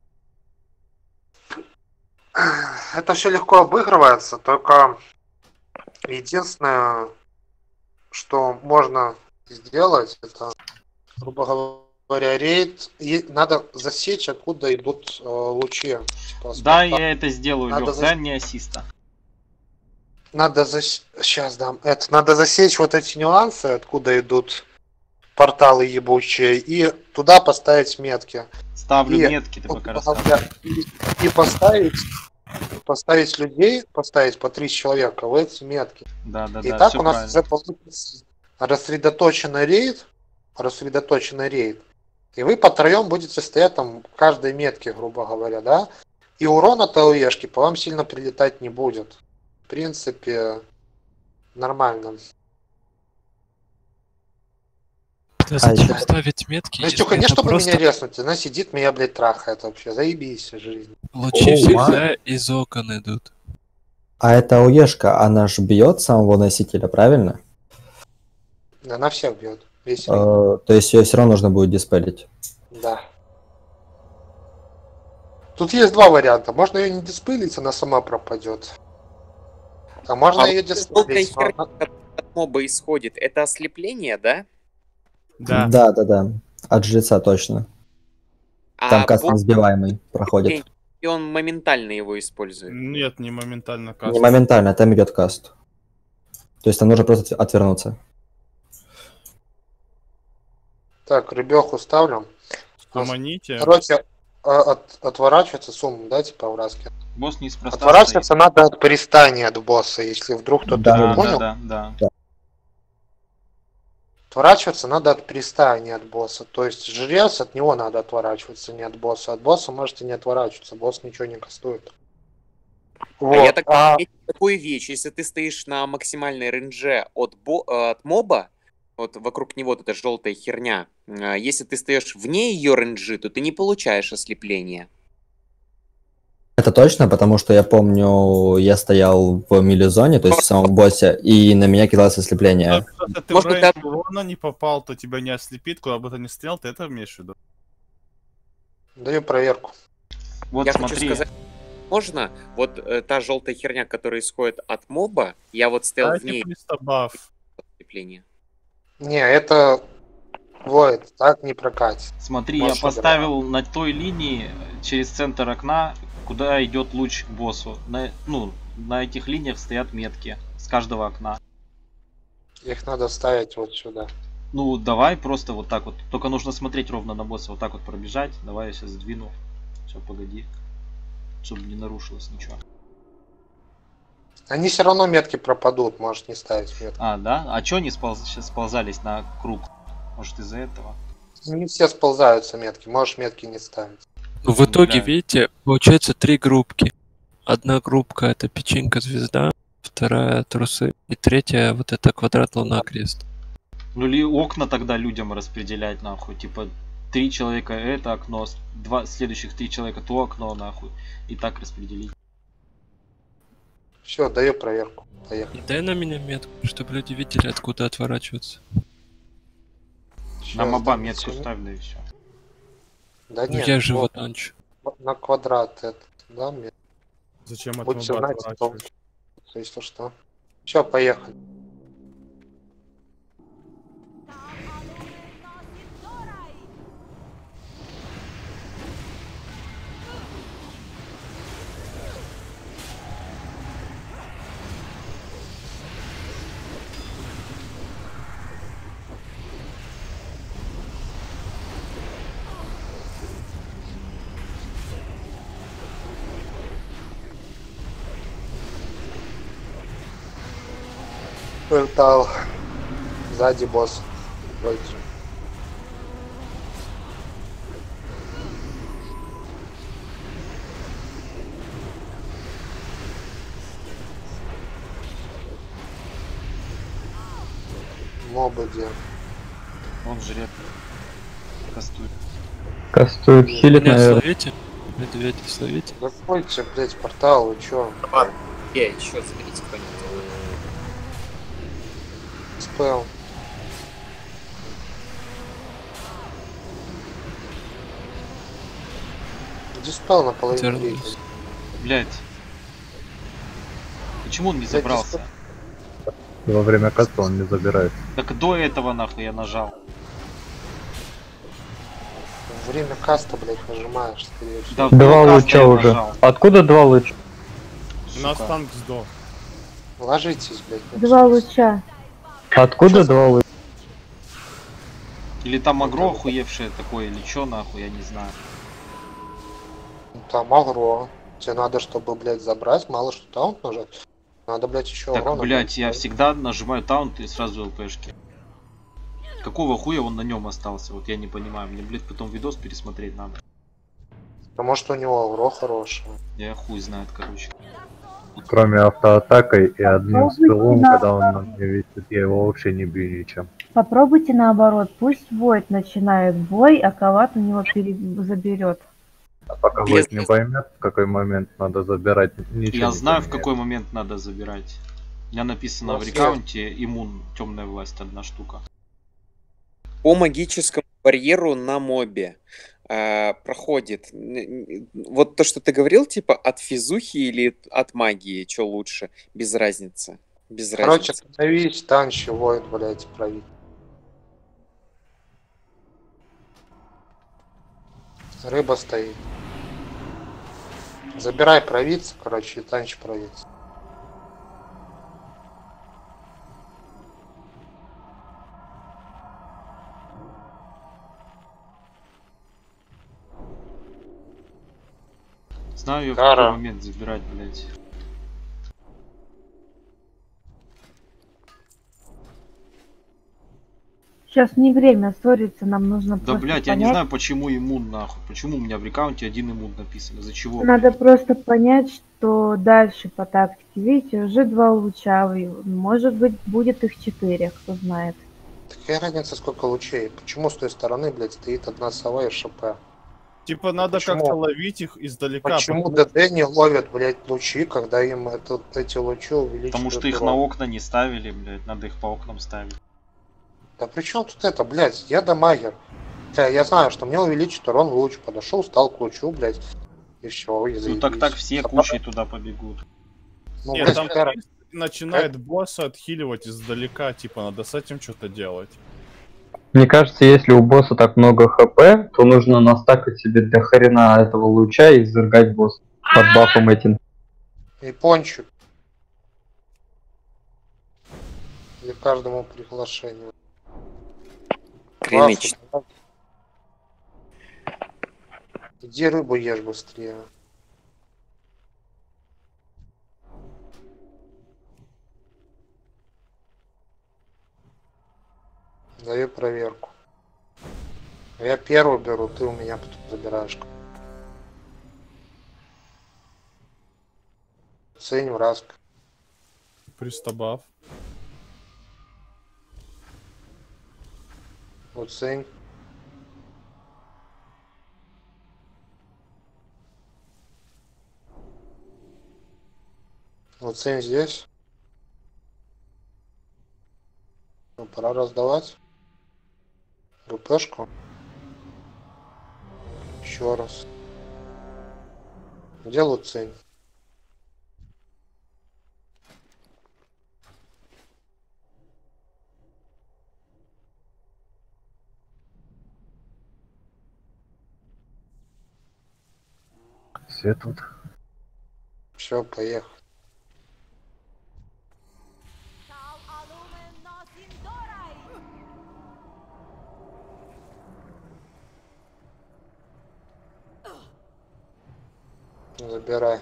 [SPEAKER 2] все легко обыгрывается, только единственное, что можно сделать, это, грубо говоря, рейд. И надо засечь, откуда идут лучи.
[SPEAKER 4] Да, я это сделаю, Лёх, дай мне ассиста.
[SPEAKER 2] надо сейчас дам. Это надо засечь вот эти нюансы, откуда идут порталы ебучие, и туда поставить метки.
[SPEAKER 4] Ставлю
[SPEAKER 2] И,
[SPEAKER 4] метки, ты пока
[SPEAKER 2] условно
[SPEAKER 4] рассказывай.
[SPEAKER 2] говоря, и поставить людей, поставить по 3 человека в эти метки.
[SPEAKER 4] Да,
[SPEAKER 2] И так
[SPEAKER 4] всё
[SPEAKER 2] у нас
[SPEAKER 4] правильно.
[SPEAKER 2] уже получится рассредоточенный рейд, и вы по троем будете стоять там в каждой метке, грубо говоря, да? И урон от АОЕшки по вам сильно прилетать не будет. В принципе, нормально.
[SPEAKER 11] Зачем ставить метки?
[SPEAKER 2] Настюха,
[SPEAKER 11] если
[SPEAKER 2] не
[SPEAKER 11] это
[SPEAKER 2] чтобы
[SPEAKER 11] просто
[SPEAKER 2] меня резнуть, она сидит, меня, блядь, трахает вообще. Заебись жизнь.
[SPEAKER 11] лучи всегда из окон идут.
[SPEAKER 9] А эта ОЕшка, она ж бьет самого носителя, правильно?
[SPEAKER 2] Она всех бьет. Весь рейд.
[SPEAKER 9] То есть ее все равно нужно будет диспелить.
[SPEAKER 2] Да. Тут есть два варианта. Можно ее не диспелить, она сама пропадет. А можно ее
[SPEAKER 14] желтая
[SPEAKER 2] диспелить.
[SPEAKER 14] херня, которая от моба исходит, это ослепление, да?
[SPEAKER 9] Да. От жреца точно. Там каст несбиваемый проходит.
[SPEAKER 14] И он моментально его использует.
[SPEAKER 6] Нет, не моментально каст.
[SPEAKER 9] Не моментально, там идет каст. То есть там нужно просто отвернуться.
[SPEAKER 2] Так, рыбеху ставлю.
[SPEAKER 6] Поманите.
[SPEAKER 2] Короче, отворачиваться сумму, да, типа в раске.
[SPEAKER 4] Босс неспроста
[SPEAKER 2] Отворачиваться
[SPEAKER 4] стоит.
[SPEAKER 2] надо от пристания от босса, если вдруг кто-то не понял.
[SPEAKER 4] Да.
[SPEAKER 2] Отворачиваться надо от пристания от босса. То есть жрец, от него надо отворачиваться, не от босса. От босса можете не отворачиваться, босс ничего не кастует.
[SPEAKER 14] А я так понимаю, такую вещь, если ты стоишь на максимальной рейнже от моба, вот вокруг него вот эта желтая херня, если ты стоишь вне ее рейнджи, то ты не получаешь ослепление.
[SPEAKER 9] Это точно, потому что я помню, я стоял в милизоне, то есть в самом боссе, и на меня кидалось ослепление.
[SPEAKER 6] Если ты в рейндж урона не попал, то тебя не ослепит, куда бы ты ни стрелял, ты это имеешь в виду?
[SPEAKER 2] Даю проверку.
[SPEAKER 4] Вот
[SPEAKER 14] я
[SPEAKER 4] смотри.
[SPEAKER 14] хочу сказать, можно, вот та желтая херня, которая исходит от моба, я вот стоял в ней. Ослепление.
[SPEAKER 2] Не, это Void, так не прокатит.
[SPEAKER 4] Смотри,
[SPEAKER 2] Можешь
[SPEAKER 4] я поставил на той линии через центр окна, куда идет луч к боссу. На этих линиях стоят метки с каждого окна.
[SPEAKER 2] Их надо ставить вот сюда.
[SPEAKER 4] Ну, давай просто вот так вот. Только нужно смотреть ровно на босса. Вот так вот пробежать. Давай я сейчас сдвину. Все, погоди. Чтобы не нарушилось ничего.
[SPEAKER 2] Они все равно метки пропадут, можешь не ставить метки.
[SPEAKER 4] А, да? А чё они сейчас сползались на круг? Может из-за этого?
[SPEAKER 2] Не все сползаются метки, можешь метки не ставить.
[SPEAKER 11] В итоге, видите, получается 3 группки. Одна группка это печенька звезда, вторая трусы, и третья вот это квадрат луна крест.
[SPEAKER 4] Ну или окна тогда людям распределять нахуй. Типа 3 человека это окно, следующих 3 человека то окно нахуй. И так распределить.
[SPEAKER 2] Все, даю проверку. Поехали.
[SPEAKER 11] Дай на меня метку, чтобы люди видели, откуда отворачиваться.
[SPEAKER 4] На моба метку ставь, да и все.
[SPEAKER 2] Да
[SPEAKER 11] Ну
[SPEAKER 2] нет,
[SPEAKER 11] я же
[SPEAKER 2] вот
[SPEAKER 11] вот ночью.
[SPEAKER 2] на квадрат это, да, мне.
[SPEAKER 6] Зачем от
[SPEAKER 2] Будьте
[SPEAKER 6] моба
[SPEAKER 2] знать,
[SPEAKER 6] отворачивать?
[SPEAKER 2] если что. Все, поехали. Портал. Сзади босс. Войти. Мобы где?
[SPEAKER 4] Он жрет. Кастует.
[SPEAKER 8] Кастует, хилит,
[SPEAKER 11] Меня
[SPEAKER 8] наверное.
[SPEAKER 11] словите? Медведь, словите?
[SPEAKER 2] Закройте, блять, портал, вы чё?
[SPEAKER 14] Я еще заберите кто-нибудь.
[SPEAKER 2] Спел. Диспел на половину третьей.
[SPEAKER 4] Блять. Почему он не забрался?
[SPEAKER 7] Во время каста он не забирает.
[SPEAKER 4] Так до этого нахуй я нажал.
[SPEAKER 2] Во время каста, блять, нажимаешь, скорее всего.
[SPEAKER 4] Да,
[SPEAKER 8] Два
[SPEAKER 4] каста
[SPEAKER 8] луча
[SPEAKER 4] я
[SPEAKER 8] уже.
[SPEAKER 4] нажал.
[SPEAKER 8] Откуда 2 луча?
[SPEAKER 6] У нас танк сдох.
[SPEAKER 2] Ложитесь, блядь.
[SPEAKER 3] 2 луча.
[SPEAKER 8] Откуда 2 луча?
[SPEAKER 4] Или там агро охуевшее такое, или чё нахуй, я не знаю.
[SPEAKER 2] Там агро. Тебе надо, чтобы, блядь, забрать, мало что таунт нажать. Надо, блядь, еще
[SPEAKER 4] Так,
[SPEAKER 2] агро
[SPEAKER 4] блядь, я всегда нажимаю таунт и сразу ЛПшки. Какого хуя он на нем остался? Вот я не понимаю. Мне, блядь, потом видос пересмотреть надо.
[SPEAKER 2] Потому что у него агро хорошее.
[SPEAKER 4] Я хуй знает, короче.
[SPEAKER 7] Кроме автоатакой и одним
[SPEAKER 3] Попробуйте
[SPEAKER 7] скиллом,
[SPEAKER 3] на-
[SPEAKER 7] когда он на мне висит, я его вообще не бью ничем.
[SPEAKER 3] Попробуйте наоборот. Пусть Войд начинает бой, а Кават у него заберет.
[SPEAKER 7] А пока Войд не поймет, в какой момент надо забирать, ничего
[SPEAKER 4] Я
[SPEAKER 7] не
[SPEAKER 4] знаю, в
[SPEAKER 7] поменяет.
[SPEAKER 4] какой момент надо забирать. У меня написано в рекаунте иммун, темная власть, 1 штука.
[SPEAKER 14] По магическому барьеру на мобе проходит. Вот то, что ты говорил, типа от физухи или от магии, что лучше? Без разницы. Без
[SPEAKER 2] Короче,
[SPEAKER 14] разницы.
[SPEAKER 2] становись, танчи, воин, блядь, править. Рыба стоит. Забирай провидца, короче, и танчи провидца.
[SPEAKER 4] Знаю я в
[SPEAKER 2] Кара.
[SPEAKER 4] какой момент забирать, блядь.
[SPEAKER 3] Сейчас не время ссориться, нам нужно
[SPEAKER 4] Да,
[SPEAKER 3] просто
[SPEAKER 4] блядь, я не
[SPEAKER 3] понять.
[SPEAKER 4] знаю, почему иммун, нахуй. Почему у меня в рекаунте 1 иммун написано? За чего?
[SPEAKER 3] Надо просто понять, что дальше по тактике. Видите, уже 2 луча. Может быть, будет их 4, кто знает.
[SPEAKER 2] Какая разница, сколько лучей? Почему с той стороны, блядь, стоит одна сова и ШП?
[SPEAKER 6] Типа надо
[SPEAKER 2] Почему?
[SPEAKER 6] как-то ловить их издалека.
[SPEAKER 2] Почему
[SPEAKER 6] потому-
[SPEAKER 2] ДД не ловят, блядь, лучи, когда им эти лучи увеличивают?
[SPEAKER 4] Потому что их
[SPEAKER 2] урон?
[SPEAKER 4] на окна не ставили, блядь. Надо их по окнам ставить.
[SPEAKER 2] Да при чем тут это, блядь? Я дамагер. Я знаю, что мне увеличит урон луч. Подошел, стал к лучу, блядь. И все, и
[SPEAKER 4] Ну так все кучей туда побегут.
[SPEAKER 2] Ну,
[SPEAKER 6] Нет,
[SPEAKER 2] блядь,
[SPEAKER 6] там
[SPEAKER 2] какая
[SPEAKER 6] начинает босса отхиливать издалека, типа надо с этим что-то делать.
[SPEAKER 8] Мне кажется, если у босса так много хп, то нужно настакать себе для хрена этого луча и зыргать босса под бафом этим.
[SPEAKER 2] И пончик. Или каждому приглашению.
[SPEAKER 14] Кремич.
[SPEAKER 2] Бафы, да. Иди рыбу ешь быстрее. Даю проверку. Я первую беру, ты у меня потом забираешь. Ценим раз.
[SPEAKER 6] Пристабав.
[SPEAKER 2] Оцень. Оцень здесь. Ну, пора раздавать. ГПшку. Еще раз. Где Луцень?
[SPEAKER 7] Все тут.
[SPEAKER 2] Все, поехали. Забирай.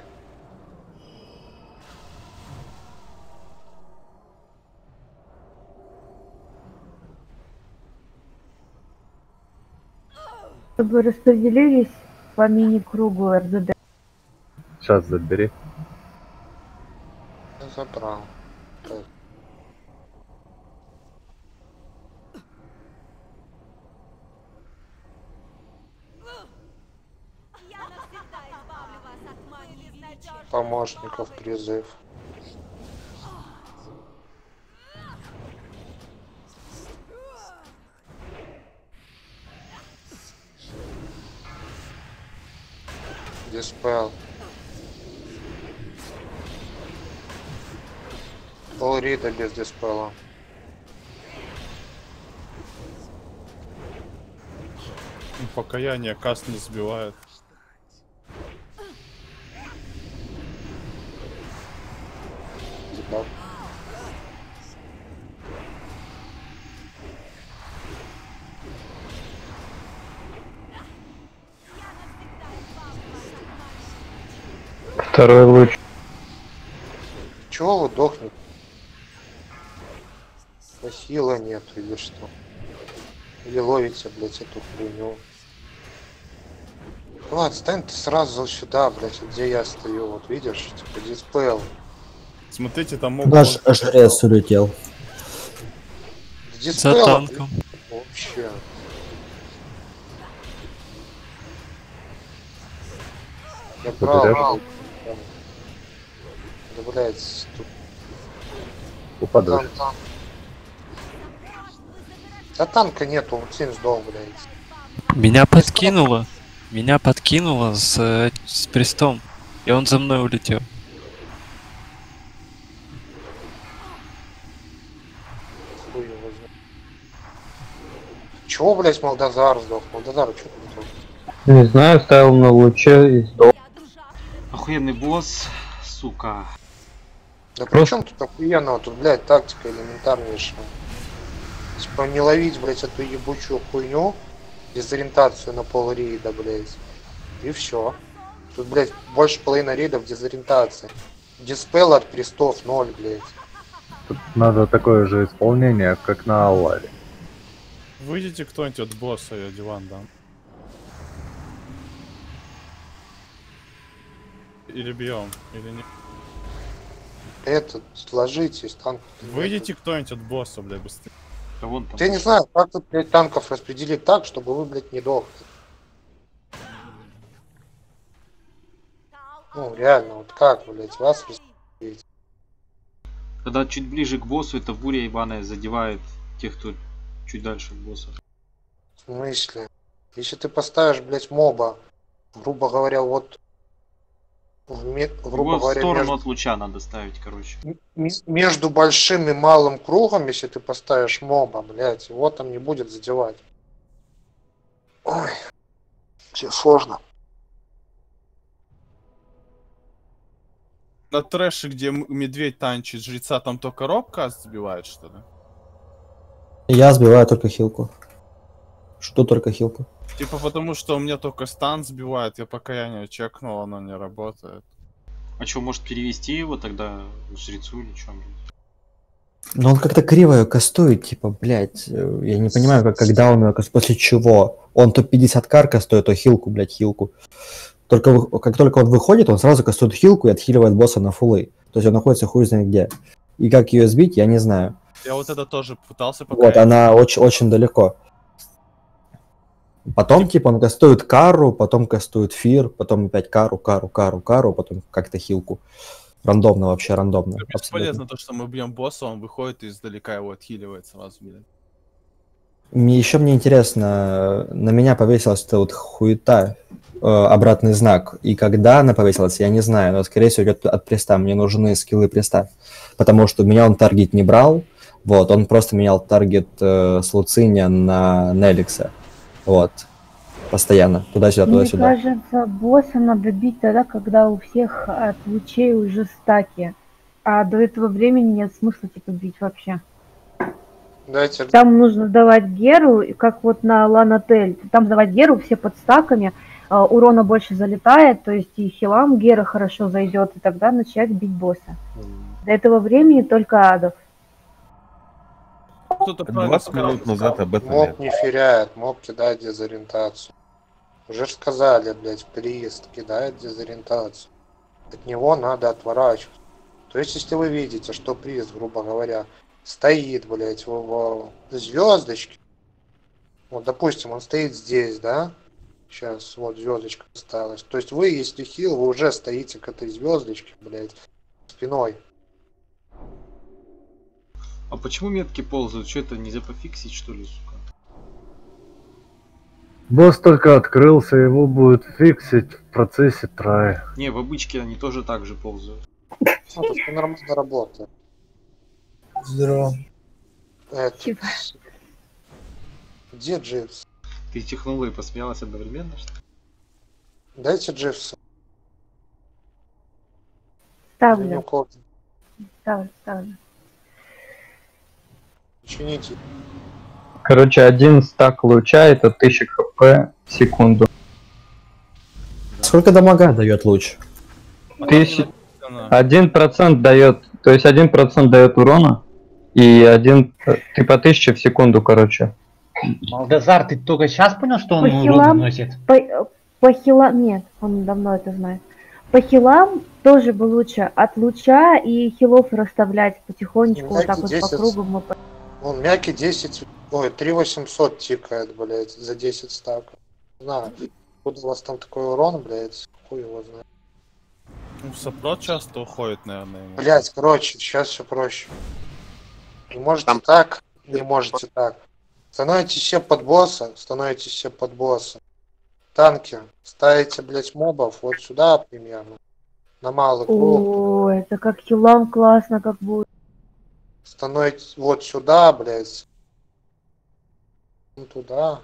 [SPEAKER 3] Чтобы распределились по мини-кругу РДД.
[SPEAKER 7] Сейчас забери.
[SPEAKER 2] Я забрал. Так. Помощников призыв. Диспел. Пол Рида без диспела.
[SPEAKER 6] Покаяние каст не сбивает.
[SPEAKER 2] Дебаг.
[SPEAKER 8] Второй луч.
[SPEAKER 2] Чего вы дохнете? Хила нет или что? Или ловите, блядь, эту хуйню? Ладно, стань ты сразу сюда, блядь, где я стою, вот видишь, типа диспел.
[SPEAKER 6] Смотрите, там
[SPEAKER 9] Куда ж жрец улетел?
[SPEAKER 2] Диспел,
[SPEAKER 11] За танком.
[SPEAKER 2] вообще. Я прав. Да, блядь, тут...
[SPEAKER 7] Упадешь.
[SPEAKER 2] Да танка нету, он всем сдох, блядь.
[SPEAKER 11] Меня подкинуло с престом, и он за мной улетел.
[SPEAKER 2] Хуй его знает. Чего, блядь, Молдозар сдох? Молдозар, что ты сдох?
[SPEAKER 8] Не знаю, ставил на луче и сдох.
[SPEAKER 4] Охуенный босс, сука.
[SPEAKER 2] Да при чем тут охуенного? Тут, блядь, тактика элементарнейшая. Типа не ловить, блядь, эту ебучую хуйню, дезориентацию на пол рейда, блядь. И все. Тут, блядь, больше половины рейдов дезориентации. Диспел от крестов 0, блядь.
[SPEAKER 7] Тут надо такое же исполнение, как на Алларе.
[SPEAKER 6] Выйдите кто-нибудь от босса, я диван дам. Или бьем, или нет.
[SPEAKER 2] Этот, ложитесь, танк.
[SPEAKER 6] Выйдите кто-нибудь от босса, блядь, быстрее.
[SPEAKER 4] Да вон там.
[SPEAKER 2] Я не знаю, как тут, блядь, танков распределить так, чтобы вы, блядь, не дохли. Ну, реально, вот как, блядь, вас распределить?
[SPEAKER 4] Когда чуть ближе к боссу, эта буря ебаная задевает тех, кто чуть дальше от босса.
[SPEAKER 2] В смысле? Если ты поставишь, блядь, моба, грубо говоря, вот... грубо
[SPEAKER 4] Вот в
[SPEAKER 2] говоря,
[SPEAKER 4] сторону от луча надо ставить, короче.
[SPEAKER 2] между большим и малым кругом, если ты поставишь моба, блядь, его там не будет задевать. Ой, все сложно.
[SPEAKER 6] На трэше, где медведь танчит, жреца там только робка сбивает, что ли?
[SPEAKER 9] Я сбиваю только хилку. Что только хилку?
[SPEAKER 6] Типа потому, что у меня только стан сбивает, я покаяние чекнул, оно не работает.
[SPEAKER 4] А что, может перевести его тогда жрецу или что?
[SPEAKER 9] Но он как-то криво ее кастует, типа, блядь, я не понимаю, когда он ее кастует, после чего. Он то 50 кар кастует, то хилку, блядь, хилку. Как только он выходит, он сразу кастует хилку и отхиливает босса на фуллы. То есть он находится хуй знает где. И как ее сбить, я не знаю.
[SPEAKER 6] Я вот это тоже пытался
[SPEAKER 9] Вот,
[SPEAKER 6] покаять.
[SPEAKER 9] она очень далеко. Потом, типа, он кастует кару, потом кастует фир, потом опять кару, потом как-то хилку. Рандомно, вообще рандомно.
[SPEAKER 6] Бесполезно то, что мы бьем босса, он выходит и издалека его отхиливает сразу, блядь.
[SPEAKER 9] Еще мне интересно, на меня повесилась эта вот хуета, обратный знак. И когда она повесилась, я не знаю, но скорее всего идет от преста. Мне нужны скиллы преста. Потому что меня он таргет не брал. Вот, он просто менял таргет с Луциня на Неликса. Вот. Постоянно. Туда-сюда, туда-сюда.
[SPEAKER 3] Мне кажется, босса надо бить тогда, когда у всех от лучей уже стаки. А до этого времени нет смысла типа бить вообще.
[SPEAKER 2] Дайте.
[SPEAKER 3] Там нужно давать геру, как вот на Ланатель. Там давать геру, все под стаками, урона больше залетает, то есть и хилам гера хорошо зайдет, и тогда начать бить босса. До этого времени только адов.
[SPEAKER 13] 20 минут назад об этом
[SPEAKER 2] Моб не феряет, моб кидает дезориентацию. Уже ж сказали, блядь, приезд кидает дезориентацию. От него надо отворачиваться. То есть, если вы видите, что приз, грубо говоря, стоит, блядь, в звездочке. Вот, допустим, он стоит здесь, да? Сейчас, вот, звездочка осталась. То есть вы, если хил, вы уже стоите к этой звездочке, блядь, спиной.
[SPEAKER 4] А почему метки ползают? Что это нельзя пофиксить, что ли, сука?
[SPEAKER 7] Босс только открылся, его будет фиксить в процессе трая.
[SPEAKER 4] Не, в обычке они тоже так же ползают.
[SPEAKER 2] Это все нормально работает.
[SPEAKER 9] Здорово.
[SPEAKER 2] Это... Где Дживс?
[SPEAKER 4] Ты чихнула и посмеялась одновременно, что ли?
[SPEAKER 2] Дайте Дживса.
[SPEAKER 3] Ставлю. Ставлю.
[SPEAKER 2] Чините.
[SPEAKER 8] Короче, один стак луча это 1000 хп в секунду.
[SPEAKER 9] Сколько дамага дает луч?
[SPEAKER 8] 1% дает, то есть 1% дает урона, и типа 1000 в секунду, короче.
[SPEAKER 5] Малдазар, ты только сейчас понял, что он
[SPEAKER 3] По
[SPEAKER 5] урон
[SPEAKER 3] хилам,
[SPEAKER 5] наносит?
[SPEAKER 3] по хилам, нет, он давно это знает. По хилам тоже бы лучше от луча и хилов расставлять потихонечку, вот так вот по кругу.
[SPEAKER 2] Он мяки 10, ой, 3800 тикает, блядь, за 10 стаков. На, откуда у вас там такой урон, блядь, хуй его знает.
[SPEAKER 6] Ну, сопрот часто уходит, наверное. Ему.
[SPEAKER 2] Блядь, короче, сейчас все проще. Не можете так, не можете так. Становитесь все под босса, Танки, ставите, блядь, мобов вот сюда примерно. На малый круг.
[SPEAKER 3] О, это как хилам классно, как будет.
[SPEAKER 2] Становитесь вот сюда, блядь. Туда.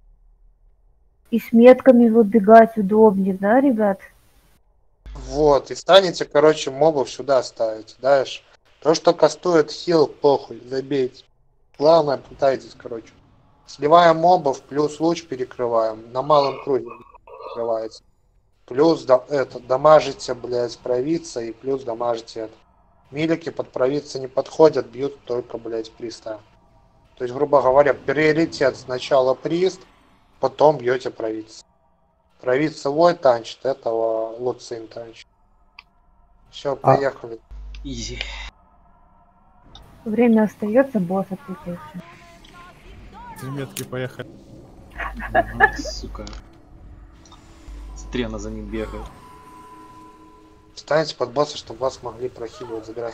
[SPEAKER 3] И с метками выбегать удобнее, да, ребят?
[SPEAKER 2] Вот, и станете, короче, мобов сюда ставить. Дальше. То, что кастует хил, похуй, забейте. Главное, пытайтесь, короче. Сливаем мобов, плюс луч перекрываем. На малом круге перекрывается. Плюс дамажите, блядь, провидца, и плюс дамажите это. Милики под провидца не подходят, бьют только, блядь, приста. То есть, грубо говоря, приоритет сначала прист, потом бьете провидца. Провидца вой танчит, этого Луцин танчит. Все, поехали.
[SPEAKER 5] Изи.
[SPEAKER 3] Время остается, босс отключился.
[SPEAKER 6] 3 метки, поехали.
[SPEAKER 4] Сука. Смотри, она за ним бегает.
[SPEAKER 2] Встаньте под босса, чтобы вас могли прохиливать, забирай.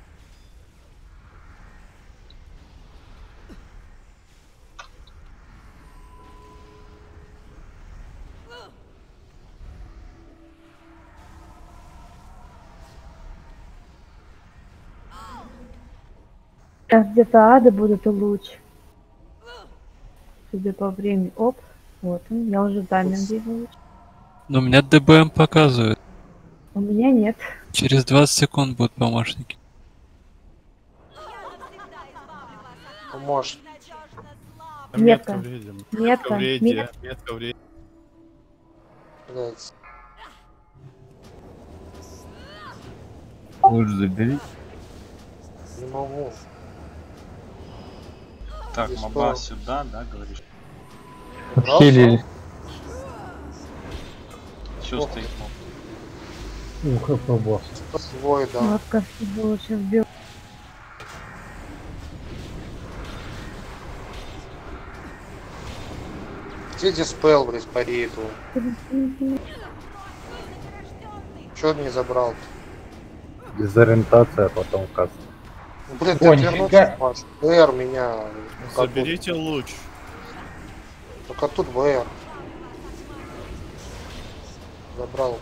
[SPEAKER 3] Сейчас где-то ады будут и луч. Судя по времени. Оп, вот он, я уже таймер вижу луч.
[SPEAKER 11] Но у меня ДБМ показывает.
[SPEAKER 3] У меня нет.
[SPEAKER 11] Через 20 секунд будут помощники.
[SPEAKER 2] Поможет.
[SPEAKER 3] Метка.
[SPEAKER 6] Метка в рейде. Метка в рейде.
[SPEAKER 2] Блять.
[SPEAKER 13] Луч забери.
[SPEAKER 2] Не могу.
[SPEAKER 4] Так,
[SPEAKER 2] Здесь
[SPEAKER 4] моба
[SPEAKER 2] что?
[SPEAKER 4] сюда, да, говоришь?
[SPEAKER 8] Отхилили.
[SPEAKER 4] Чё стоит моб?
[SPEAKER 8] Ух, босс.
[SPEAKER 2] Свой, да.
[SPEAKER 3] Вот как бы лучше вбил.
[SPEAKER 2] Где диспел, блядь, по рейду? Чё не забрал-то?
[SPEAKER 7] Дезориентация, потом каст.
[SPEAKER 2] Ну, блин, ты отвернулся, Маш. ВР меня.
[SPEAKER 6] Заберите луч.
[SPEAKER 2] Только тут ВР. Забрал.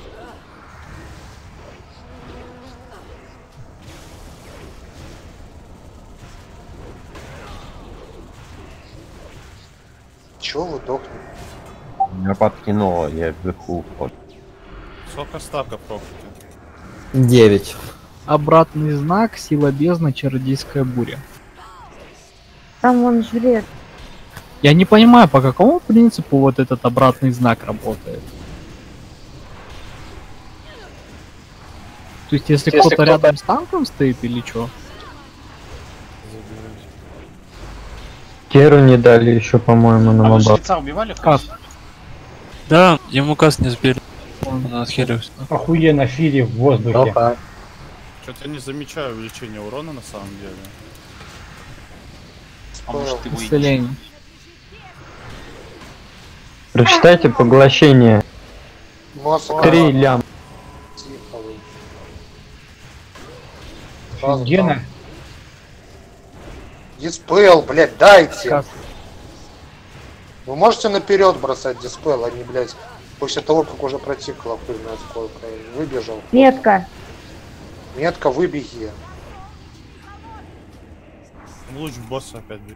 [SPEAKER 2] Чё вы дохнете?
[SPEAKER 13] Меня подкинуло, я вверху.
[SPEAKER 6] Сколько стаков пробуйте?
[SPEAKER 9] 9.
[SPEAKER 1] Обратный знак, сила бездны, чародейская буря.
[SPEAKER 3] Там он жрет.
[SPEAKER 1] Я не понимаю, по какому принципу вот этот обратный знак работает. То есть, если кто-то рядом с танком стоит или что?
[SPEAKER 8] Керу не дали еще, по-моему, на
[SPEAKER 4] А вы
[SPEAKER 8] моба.
[SPEAKER 4] швейца убивали?
[SPEAKER 11] Как? Да, ему каст не сбили. Он отхиливался.
[SPEAKER 5] Охуенно, Фири в воздухе.
[SPEAKER 6] Что-то не замечаю увеличения урона на самом деле.
[SPEAKER 4] А может его
[SPEAKER 1] Исцеление.
[SPEAKER 8] Прочитайте поглощение. 3 лям.
[SPEAKER 5] Офигенно.
[SPEAKER 2] Диспел, блядь, дайте. Вы можете наперед бросать диспел, а не, блядь, после того, как уже протекло хуй знает сколько. Выбежал.
[SPEAKER 3] Метка.
[SPEAKER 2] Метка, выбеги.
[SPEAKER 6] Луч в босса опять бьет.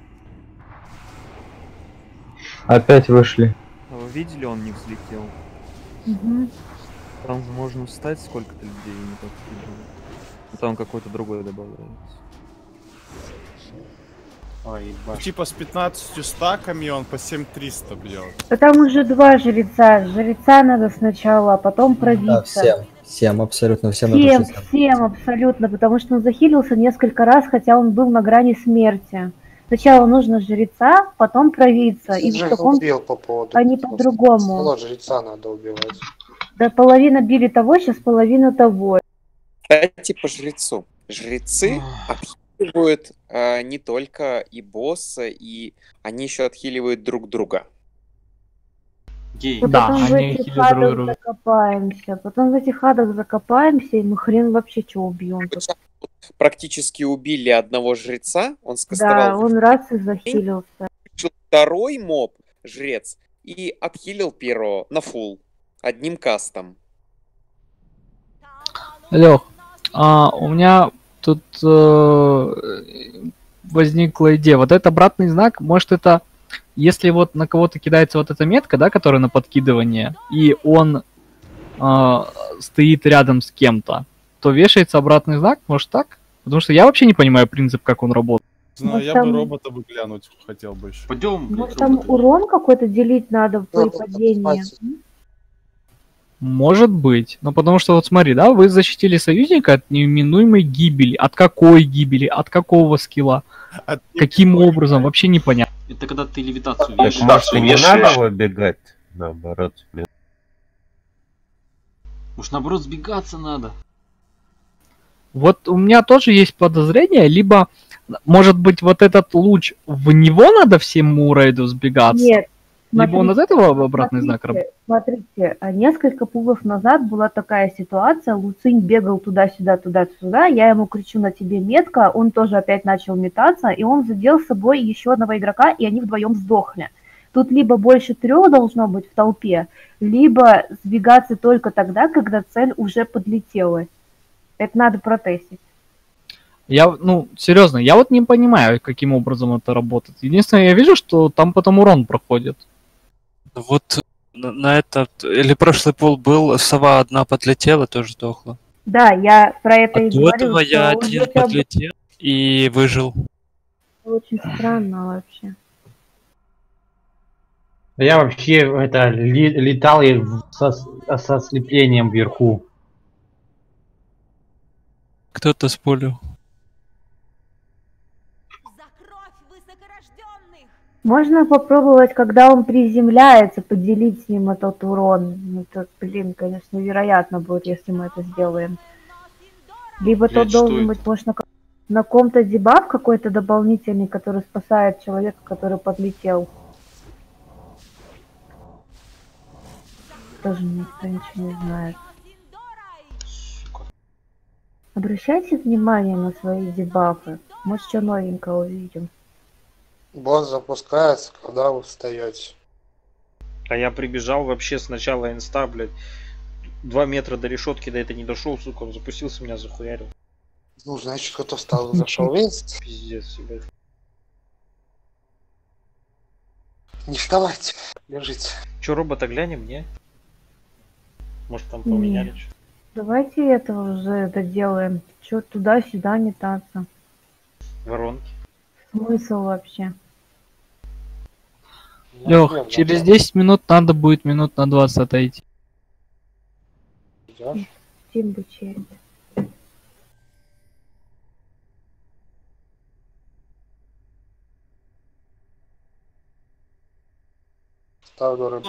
[SPEAKER 8] Опять вышли.
[SPEAKER 12] А вы видели, он не взлетел?
[SPEAKER 3] Угу.
[SPEAKER 12] Там же можно встать сколько-то людей, не так придумал. Но там какой-то другой добавляется.
[SPEAKER 4] Ой, ебать.
[SPEAKER 6] Типа с 15 стаками он по 7300 бьет.
[SPEAKER 3] Да там уже 2 жреца. Жреца надо сначала, а потом пробиться.
[SPEAKER 9] Да, Всем, абсолютно всем на душе.
[SPEAKER 3] Всем абсолютно, потому что он захилился несколько раз, хотя он был на грани смерти. Сначала нужно жреца, потом провидца, и в таком,
[SPEAKER 2] по поводу
[SPEAKER 3] а не по-другому.
[SPEAKER 2] Сначала жреца надо убивать.
[SPEAKER 3] Да, половина били того, сейчас половина того.
[SPEAKER 14] Кстати, по жрецу. Жрецы отхиливают не только и босса, и они еще отхиливают друг друга.
[SPEAKER 3] И потом в этих хадах закопаемся, и мы хрен вообще что убьем.
[SPEAKER 14] Практически убили одного жреца, он скастовал.
[SPEAKER 3] Да, он раз и захилился.
[SPEAKER 14] Второй моб, жрец, и отхилил первого на фулл, одним кастом.
[SPEAKER 1] Лёх, у меня тут возникла идея. Вот этот обратный знак, может это, если вот на кого-то кидается вот эта метка, да, которая на подкидывание, и он стоит рядом с кем-то, то вешается обратный знак, может так? Потому что я вообще не понимаю принцип, как он работает.
[SPEAKER 6] Знаю, я бы робота бы глянуть хотел бы еще.
[SPEAKER 4] Пойдем.
[SPEAKER 3] Может там урон какой-то делить надо при падении?
[SPEAKER 1] Может быть. Но потому что вот смотри, да, вы защитили союзника от неименуемой гибели. От какой гибели? От какого скилла? Каким образом? Вообще непонятно.
[SPEAKER 4] Это когда ты левитацию
[SPEAKER 13] вешаешь. Может, не надо выбегать, наоборот.
[SPEAKER 4] Может, наоборот, сбегаться надо.
[SPEAKER 1] Вот у меня тоже есть подозрение, либо, может быть, вот этот луч, в него надо всему рейду сбегаться?
[SPEAKER 3] Нет.
[SPEAKER 1] Либо он от этого обратный знак работает?
[SPEAKER 3] Смотрите, несколько пулов назад была такая ситуация, Луцинь бегал туда-сюда, туда-сюда, я ему кричу: на тебе метка, он тоже опять начал метаться, и он задел с собой еще одного игрока, и они вдвоем сдохли. Тут либо больше 3 должно быть в толпе, либо сбегаться только тогда, когда цель уже подлетела. Это надо протестить.
[SPEAKER 1] Серьезно, я вот не понимаю, каким образом это работает. Единственное, я вижу, что там потом урон проходит.
[SPEAKER 11] Вот на этот, или прошлый пул был, сова одна подлетела, тоже сдохла.
[SPEAKER 3] Да, я про это и
[SPEAKER 11] до
[SPEAKER 3] говорю.
[SPEAKER 11] этого я один подлетел и выжил.
[SPEAKER 3] Очень странно вообще.
[SPEAKER 5] Я вообще летал со ослеплением вверху.
[SPEAKER 11] Кто-то спулил.
[SPEAKER 3] Можно попробовать, когда он приземляется, поделить с ним этот урон. Это, конечно, вероятно будет, если мы это сделаем. Либо тот должен быть, может, на ком-то дебаф какой-то дополнительный, который спасает человека, который подлетел. Тоже никто ничего не знает. Обращайте внимание на свои дебафы. Может, что новенького увидим.
[SPEAKER 2] Босс запускается, когда вы встаете.
[SPEAKER 4] А я прибежал вообще с начала инста, блядь. 2 метра до решетки, до этого не дошел, сука, он запустился, меня захуярил.
[SPEAKER 2] Ну, значит, кто-то встал и зашел в инст.
[SPEAKER 4] Пиздец, блядь.
[SPEAKER 2] Не вставайте, лежите.
[SPEAKER 4] Че, робота глянем, не? Может, там поменяли что?
[SPEAKER 3] Давайте этого уже доделаем. Че туда-сюда метаться?
[SPEAKER 4] Воронки.
[SPEAKER 3] Смысл вообще?
[SPEAKER 1] Лёх, через 10 минут надо будет минут на 20 отойти.
[SPEAKER 3] Тим бы через.
[SPEAKER 2] Ставлю рыбу.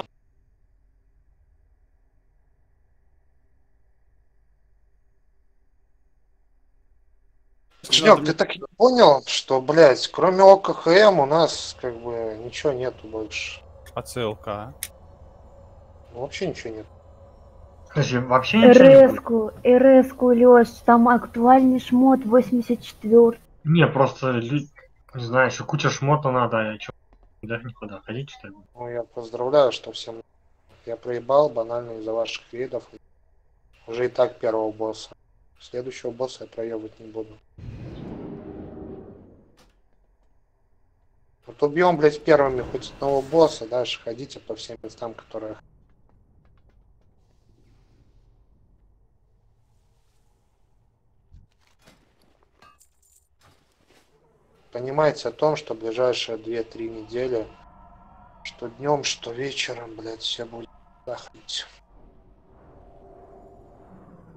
[SPEAKER 2] Женёк, ты так и понял, что, блядь, кроме ОКХМ у нас как бы ничего нету больше.
[SPEAKER 6] А ЦЛК?
[SPEAKER 2] Вообще ничего нет.
[SPEAKER 5] Скажи, вообще ничего не будет?
[SPEAKER 3] РС-ку, Лёш, там актуальный шмот 84.
[SPEAKER 5] Не, просто, не знаю, еще куча шмота надо, а что, да, никуда ходить, что ли?
[SPEAKER 2] Ну, я поздравляю, что всем... Я проебал банально из-за ваших видов. Уже и так первого босса. Следующего босса я проебать не буду. Вот убьем, блядь, первыми хоть одного босса, дальше ходите по всем местам, которые... Понимаете о том, что ближайшие 2-3 недели, что днем, что вечером, блядь, все будет захнуть.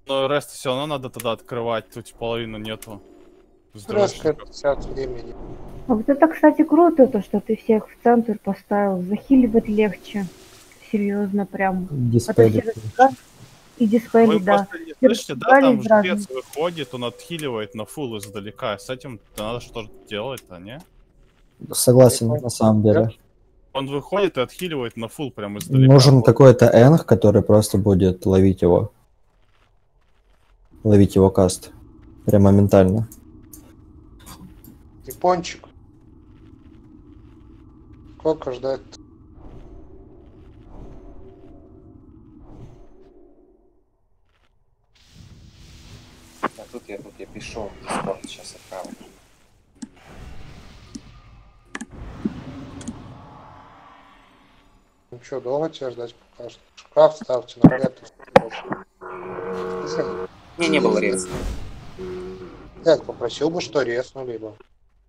[SPEAKER 6] Но рест все равно надо тогда открывать, тут половины нету.
[SPEAKER 2] Рест 50 времени.
[SPEAKER 3] А вот это, кстати, круто, то, что ты всех в центр поставил. Захиливать легче. Серьезно, прям.
[SPEAKER 9] Диспелить.
[SPEAKER 3] И дисплей,
[SPEAKER 6] Вы
[SPEAKER 3] да.
[SPEAKER 6] просто не слышите, да, там жрец выходит, он отхиливает на фул издалека. С этим надо что-то делать, а не?
[SPEAKER 9] Согласен, на самом деле.
[SPEAKER 6] Он выходит и отхиливает на фул прям издалека.
[SPEAKER 9] Нужен какой-то энг, который просто будет ловить его. Ловить его каст. Прям моментально.
[SPEAKER 2] Япончик. Сколько ждать?
[SPEAKER 14] Тут я пишу в Discord, сейчас отправлю.
[SPEAKER 2] Ну что, долго тебя ждать пока что? Шкаф ставьте на лету.
[SPEAKER 14] Не было реза.
[SPEAKER 2] Я попросил бы, что резнули бы.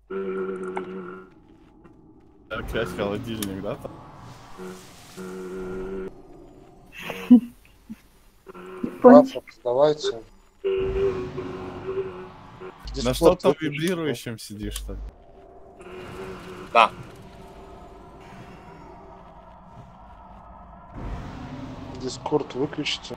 [SPEAKER 6] Опять холодильник, да?
[SPEAKER 2] Давайте.
[SPEAKER 6] На что-то вибрирующем сидишь, что ли?
[SPEAKER 14] Да.
[SPEAKER 2] Дискорд выключите.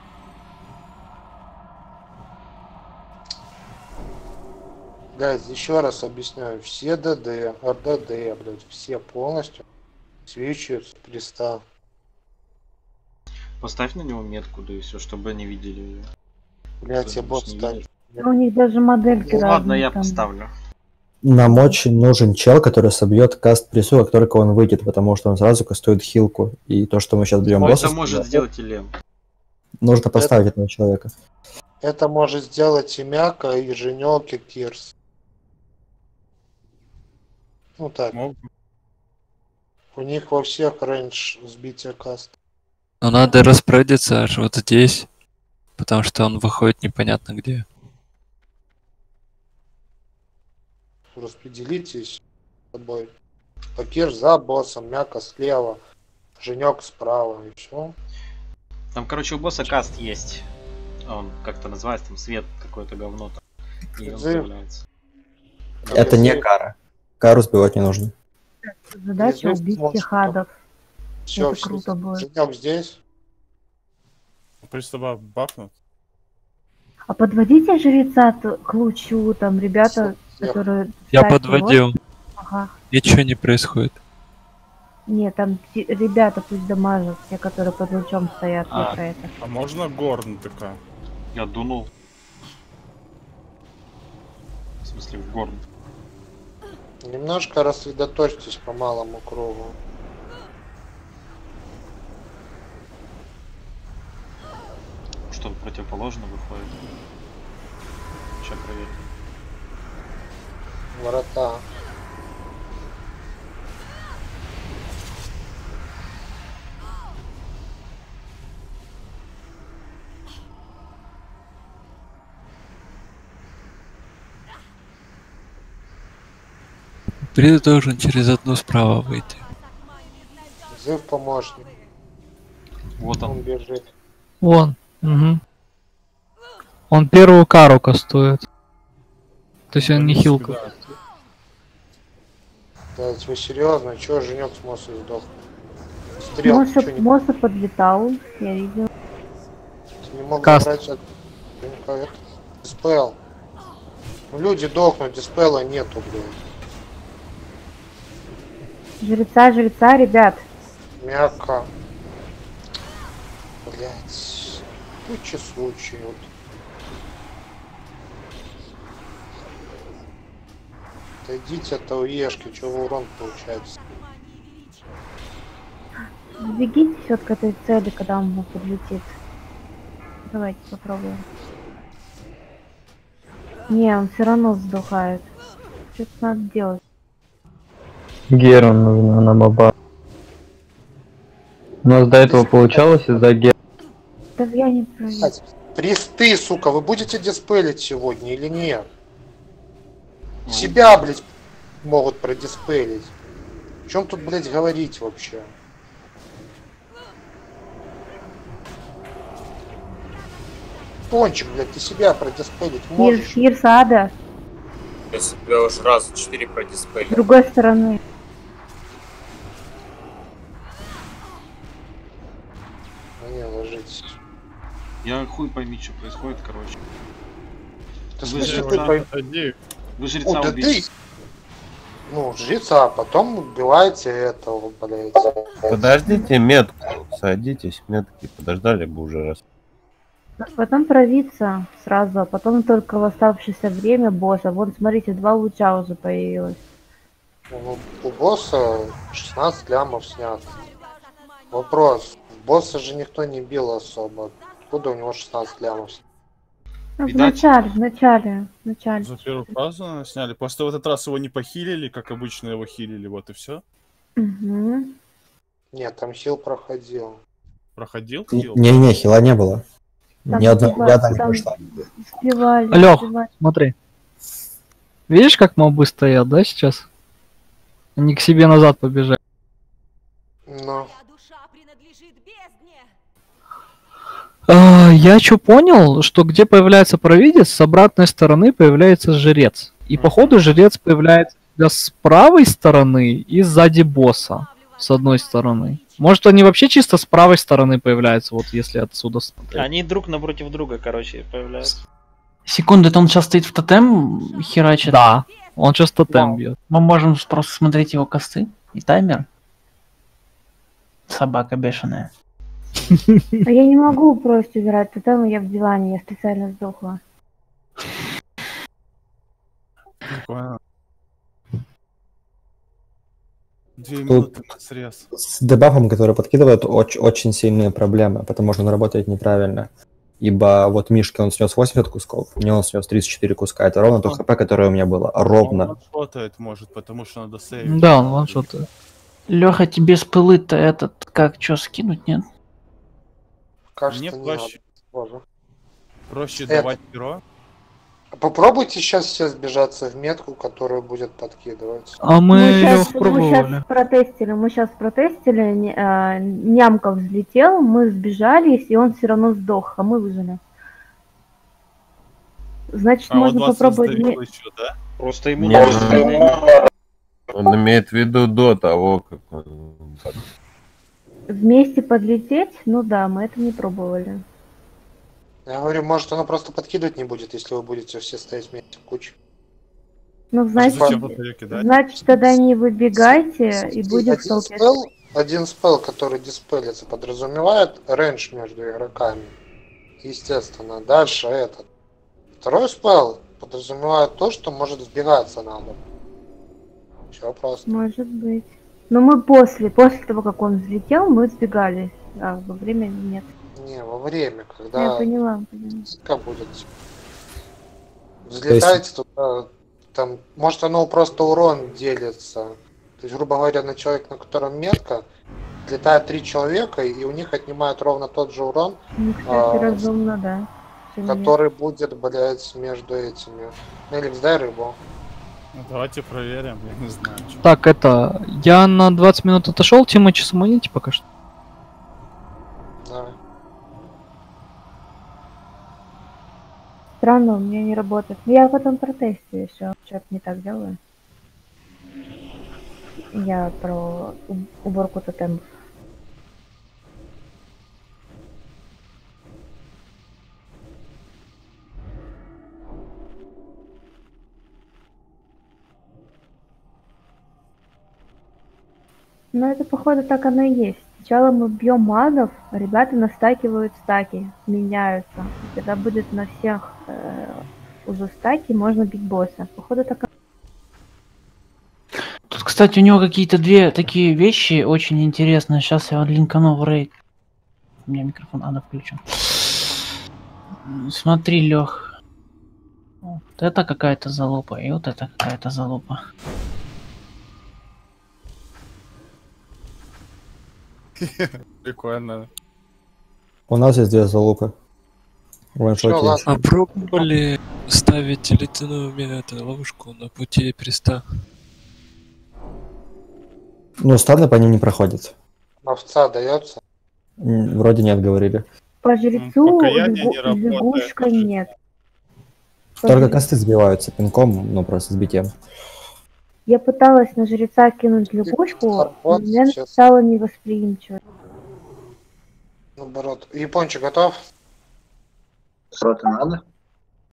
[SPEAKER 2] Гайз, еще раз объясняю. Все ДД, РДД, блядь, все полностью свечивают с креста.
[SPEAKER 4] Поставь на него метку, да и все, чтобы они видели ее.
[SPEAKER 2] Блядь, я бот ставлю.
[SPEAKER 3] У них даже модельки разные.
[SPEAKER 4] Ладно, я
[SPEAKER 3] там.
[SPEAKER 4] поставлю.
[SPEAKER 9] Нам очень нужен чел, который собьет каст прессу, как только он выйдет, потому что он сразу кастует хилку. И то, что мы сейчас берем босса...
[SPEAKER 4] Это может сделать и Лем.
[SPEAKER 9] Нужно поставить этого человека.
[SPEAKER 2] Это может сделать и Мяка, и Женек, и Кирс. Ну так. У них во всех рейндж сбития каста.
[SPEAKER 11] Но надо распредиться аж вот здесь, потому что он выходит непонятно где.
[SPEAKER 2] Распределитесь с собой. Кирс за боссом, Мяка слева, Женек справа, и все.
[SPEAKER 4] Там, короче, у босса каст есть. Он как-то называется, там свет какое-то говно там. И он появляется.
[SPEAKER 9] Это не кара. Кару сбивать не нужно.
[SPEAKER 3] Задача убить всех адов.
[SPEAKER 2] Все,
[SPEAKER 3] это круто будет.
[SPEAKER 2] Женек здесь.
[SPEAKER 6] Пристава бафнут.
[SPEAKER 3] А подводите жреца к лучу, там ребята, которые...
[SPEAKER 11] Я подводил.
[SPEAKER 3] Вот. Ага.
[SPEAKER 11] Ничего не происходит.
[SPEAKER 3] Нет, там ребята пусть дамажат, те, которые под лучом стоят, я про это.
[SPEAKER 6] А можно горн такая?
[SPEAKER 4] Я дунул. В смысле, в горн.
[SPEAKER 2] Немножко рассредоточьтесь по малому кругу.
[SPEAKER 4] Что противоположно выходит. Сейчас проверим.
[SPEAKER 2] Ворота.
[SPEAKER 11] Прид должен через одну справа выйти.
[SPEAKER 2] Зыв помощник.
[SPEAKER 4] Вот он
[SPEAKER 2] бежит.
[SPEAKER 1] Вон. Угу. Он первую кару кастует. То есть он не хилку.
[SPEAKER 2] Да, вы серьезно? Чё Женек с Моссой сдох? Стрел,
[SPEAKER 3] Мосса подлетал, я видел.
[SPEAKER 2] Не мог
[SPEAKER 1] Каст.
[SPEAKER 2] забрать от Женька. Диспел. Ну, люди дохнут, диспела нету, блин.
[SPEAKER 3] Жреца, ребят.
[SPEAKER 2] Мягко. Блять. Куча случаев. Вот. Отойдите от ОЕшки, что вы урон получается.
[SPEAKER 3] Бегите все к этой цели, когда он подлетит. Давайте попробуем. Не, он все равно вздыхает. Что-то надо делать.
[SPEAKER 8] Геру нужно на моба. У нас до этого получалось из-за Гера.
[SPEAKER 3] Да я не проверю.
[SPEAKER 2] Присты, сука, вы будете диспелить сегодня или нет? Себя, блядь, могут продиспелить. О чем тут, блядь, говорить вообще? Пончик, блядь, ты себя продиспелить
[SPEAKER 3] Хир,
[SPEAKER 2] можешь?
[SPEAKER 3] хир сада.
[SPEAKER 10] Я себя уже раза 4
[SPEAKER 3] С
[SPEAKER 10] продиспелил.
[SPEAKER 3] другой стороны.
[SPEAKER 2] Ну не, ложитесь.
[SPEAKER 4] Я хуй пойми, что происходит, короче.
[SPEAKER 2] Ты
[SPEAKER 4] Вы
[SPEAKER 2] слышишь,
[SPEAKER 4] жреца-
[SPEAKER 2] ты
[SPEAKER 4] Вы жреца
[SPEAKER 2] да
[SPEAKER 4] убили.
[SPEAKER 2] ты... Ну, жреца, а потом убиваете этого, блядь.
[SPEAKER 13] Подождите метку, садитесь, метки, подождали бы уже раз.
[SPEAKER 3] Потом провидца сразу, а потом только в оставшееся время босса. Вон, смотрите, 2 луча уже появилось.
[SPEAKER 2] Ну, у босса 16 лямов снят. Вопрос. Босса же никто не бил особо. Откуда у него 16 лямов?
[SPEAKER 3] Ну, в
[SPEAKER 4] Видать.
[SPEAKER 3] начале.
[SPEAKER 6] За первую фразу наверное, сняли. Просто в этот раз его не похилили, как обычно его хилили, вот и все.
[SPEAKER 3] Угу.
[SPEAKER 2] Нет, там хил проходил.
[SPEAKER 6] Проходил хил?
[SPEAKER 9] Не-не, хила не было.
[SPEAKER 3] Там
[SPEAKER 9] Ни одна
[SPEAKER 3] сбивали,
[SPEAKER 9] не
[SPEAKER 3] там
[SPEAKER 9] прошла.
[SPEAKER 3] сбивали,
[SPEAKER 1] Лёх,
[SPEAKER 3] сбивали.
[SPEAKER 1] смотри. Видишь, как мобы стоят, да, сейчас? Они к себе назад побежали.
[SPEAKER 2] Но
[SPEAKER 1] Я что понял, что где появляется провидец, с обратной стороны появляется жрец. И походу жрец появляется у тебя с правой стороны и сзади босса. С одной стороны. Может они вообще чисто с правой стороны появляются, вот если отсюда смотреть.
[SPEAKER 16] Они друг напротив друга, короче, появляются.
[SPEAKER 17] Секунду, это он сейчас стоит в тотем херачит?
[SPEAKER 1] Да, он сейчас тотем бьет.
[SPEAKER 17] Мы можем просто смотреть его косты и таймер. Собака бешеная.
[SPEAKER 3] А я не могу просто убирать тотем, я в диване, я специально сдохла.
[SPEAKER 6] Прикольно. 2
[SPEAKER 9] Тут
[SPEAKER 6] минуты на срез.
[SPEAKER 9] с дебафом, который подкидывает, очень сильные проблемы, потому что он работает неправильно. Ибо вот Мишка, он снес 80 кусков, мне он снес 34 куска. Это ровно то хп, которое у меня было. Ровно.
[SPEAKER 6] Он работает может, потому что надо сейвить.
[SPEAKER 1] Да, он ваншотает.
[SPEAKER 17] Леха, тебе с пылы-то этот, как, что, скинуть, нет?
[SPEAKER 2] кажется,
[SPEAKER 6] Мне
[SPEAKER 2] не
[SPEAKER 6] проще,
[SPEAKER 2] надо.
[SPEAKER 6] проще
[SPEAKER 2] Это-
[SPEAKER 6] давать перо.
[SPEAKER 2] Попробуйте сейчас все сбежаться в метку, которая будет подкидывать.
[SPEAKER 1] А мы, Лёх,
[SPEAKER 3] сейчас
[SPEAKER 1] пробовали.
[SPEAKER 3] протестили, Нямков взлетел, мы сбежались, и он все равно сдох, а мы выжили. Значит,
[SPEAKER 6] А он
[SPEAKER 3] можно
[SPEAKER 6] вас
[SPEAKER 3] попробовать...
[SPEAKER 6] раздавил еще, да?
[SPEAKER 16] Просто ему
[SPEAKER 13] Нет, он имеет в виду до того, как он...
[SPEAKER 3] Вместе подлететь? Ну да, мы это не пробовали.
[SPEAKER 2] Я говорю, может оно просто подкидывать не будет, если вы будете все стоять вместе в куче.
[SPEAKER 3] Ну, значит,
[SPEAKER 6] зачем батарею кидать?
[SPEAKER 3] значит, тогда не выбегайте и будем сталкиваться.
[SPEAKER 2] Один спел, который диспелится, подразумевает рейндж между игроками. Естественно. Дальше этот. Второй спел подразумевает то, что может сбегаться надо. Все просто.
[SPEAKER 3] Может быть. Но мы после того, как он взлетел, мы сбегали. А во время нет.
[SPEAKER 2] Не, во время, когда...
[SPEAKER 3] Я поняла.
[SPEAKER 2] Как будет? Взлетаете туда, там, может оно просто урон делится. То есть, грубо говоря, на человек, на котором метка, летает 3 человека, и у них отнимают ровно тот же урон,
[SPEAKER 3] Ну, кстати, разумно, да. Почему нет?
[SPEAKER 2] который будет, блядь, между этими. Эликс, дай рыбу.
[SPEAKER 6] Ну, давайте проверим, я не знаю. Чё.
[SPEAKER 1] Так, это, я на 20 минут отошел, Тимочи, самоните пока что.
[SPEAKER 2] Давай.
[SPEAKER 3] Странно, у меня не работает. Но я потом протестирую, если что-то не так делаю. Я про уборку тотемов. Ну, это, походу, так оно и есть. Сначала мы бьем магов, а ребята настакивают стаки, меняются. И когда будет на всех уже стаки, можно бить босса. Походу, так.
[SPEAKER 17] Тут, кстати, у него какие-то две такие вещи очень интересные. Сейчас я линкану в рейд. У меня микрофон надо включен. Смотри, Лех. Вот это какая-то залупа, и вот это какая-то залупа.
[SPEAKER 6] Прикольно.
[SPEAKER 9] У нас есть 2 залупы. Ваншоте.
[SPEAKER 11] А пробовали ставить ледяную ловушку на пути приста?
[SPEAKER 9] Ну, стадо по ним не проходит.
[SPEAKER 2] Овца дается.
[SPEAKER 9] Вроде нет, говорили.
[SPEAKER 3] По жрецу
[SPEAKER 6] Покаяние не работает.
[SPEAKER 3] лягушка нет.
[SPEAKER 6] Покаяние не работает.
[SPEAKER 3] Лягушка нет.
[SPEAKER 9] Только косты сбиваются пинком, ну просто сбитием.
[SPEAKER 3] Я пыталась на жреца кинуть лягушку, но меня стало невосприимчиво.
[SPEAKER 2] Наоборот. Япончик готов?
[SPEAKER 18] Что-то надо?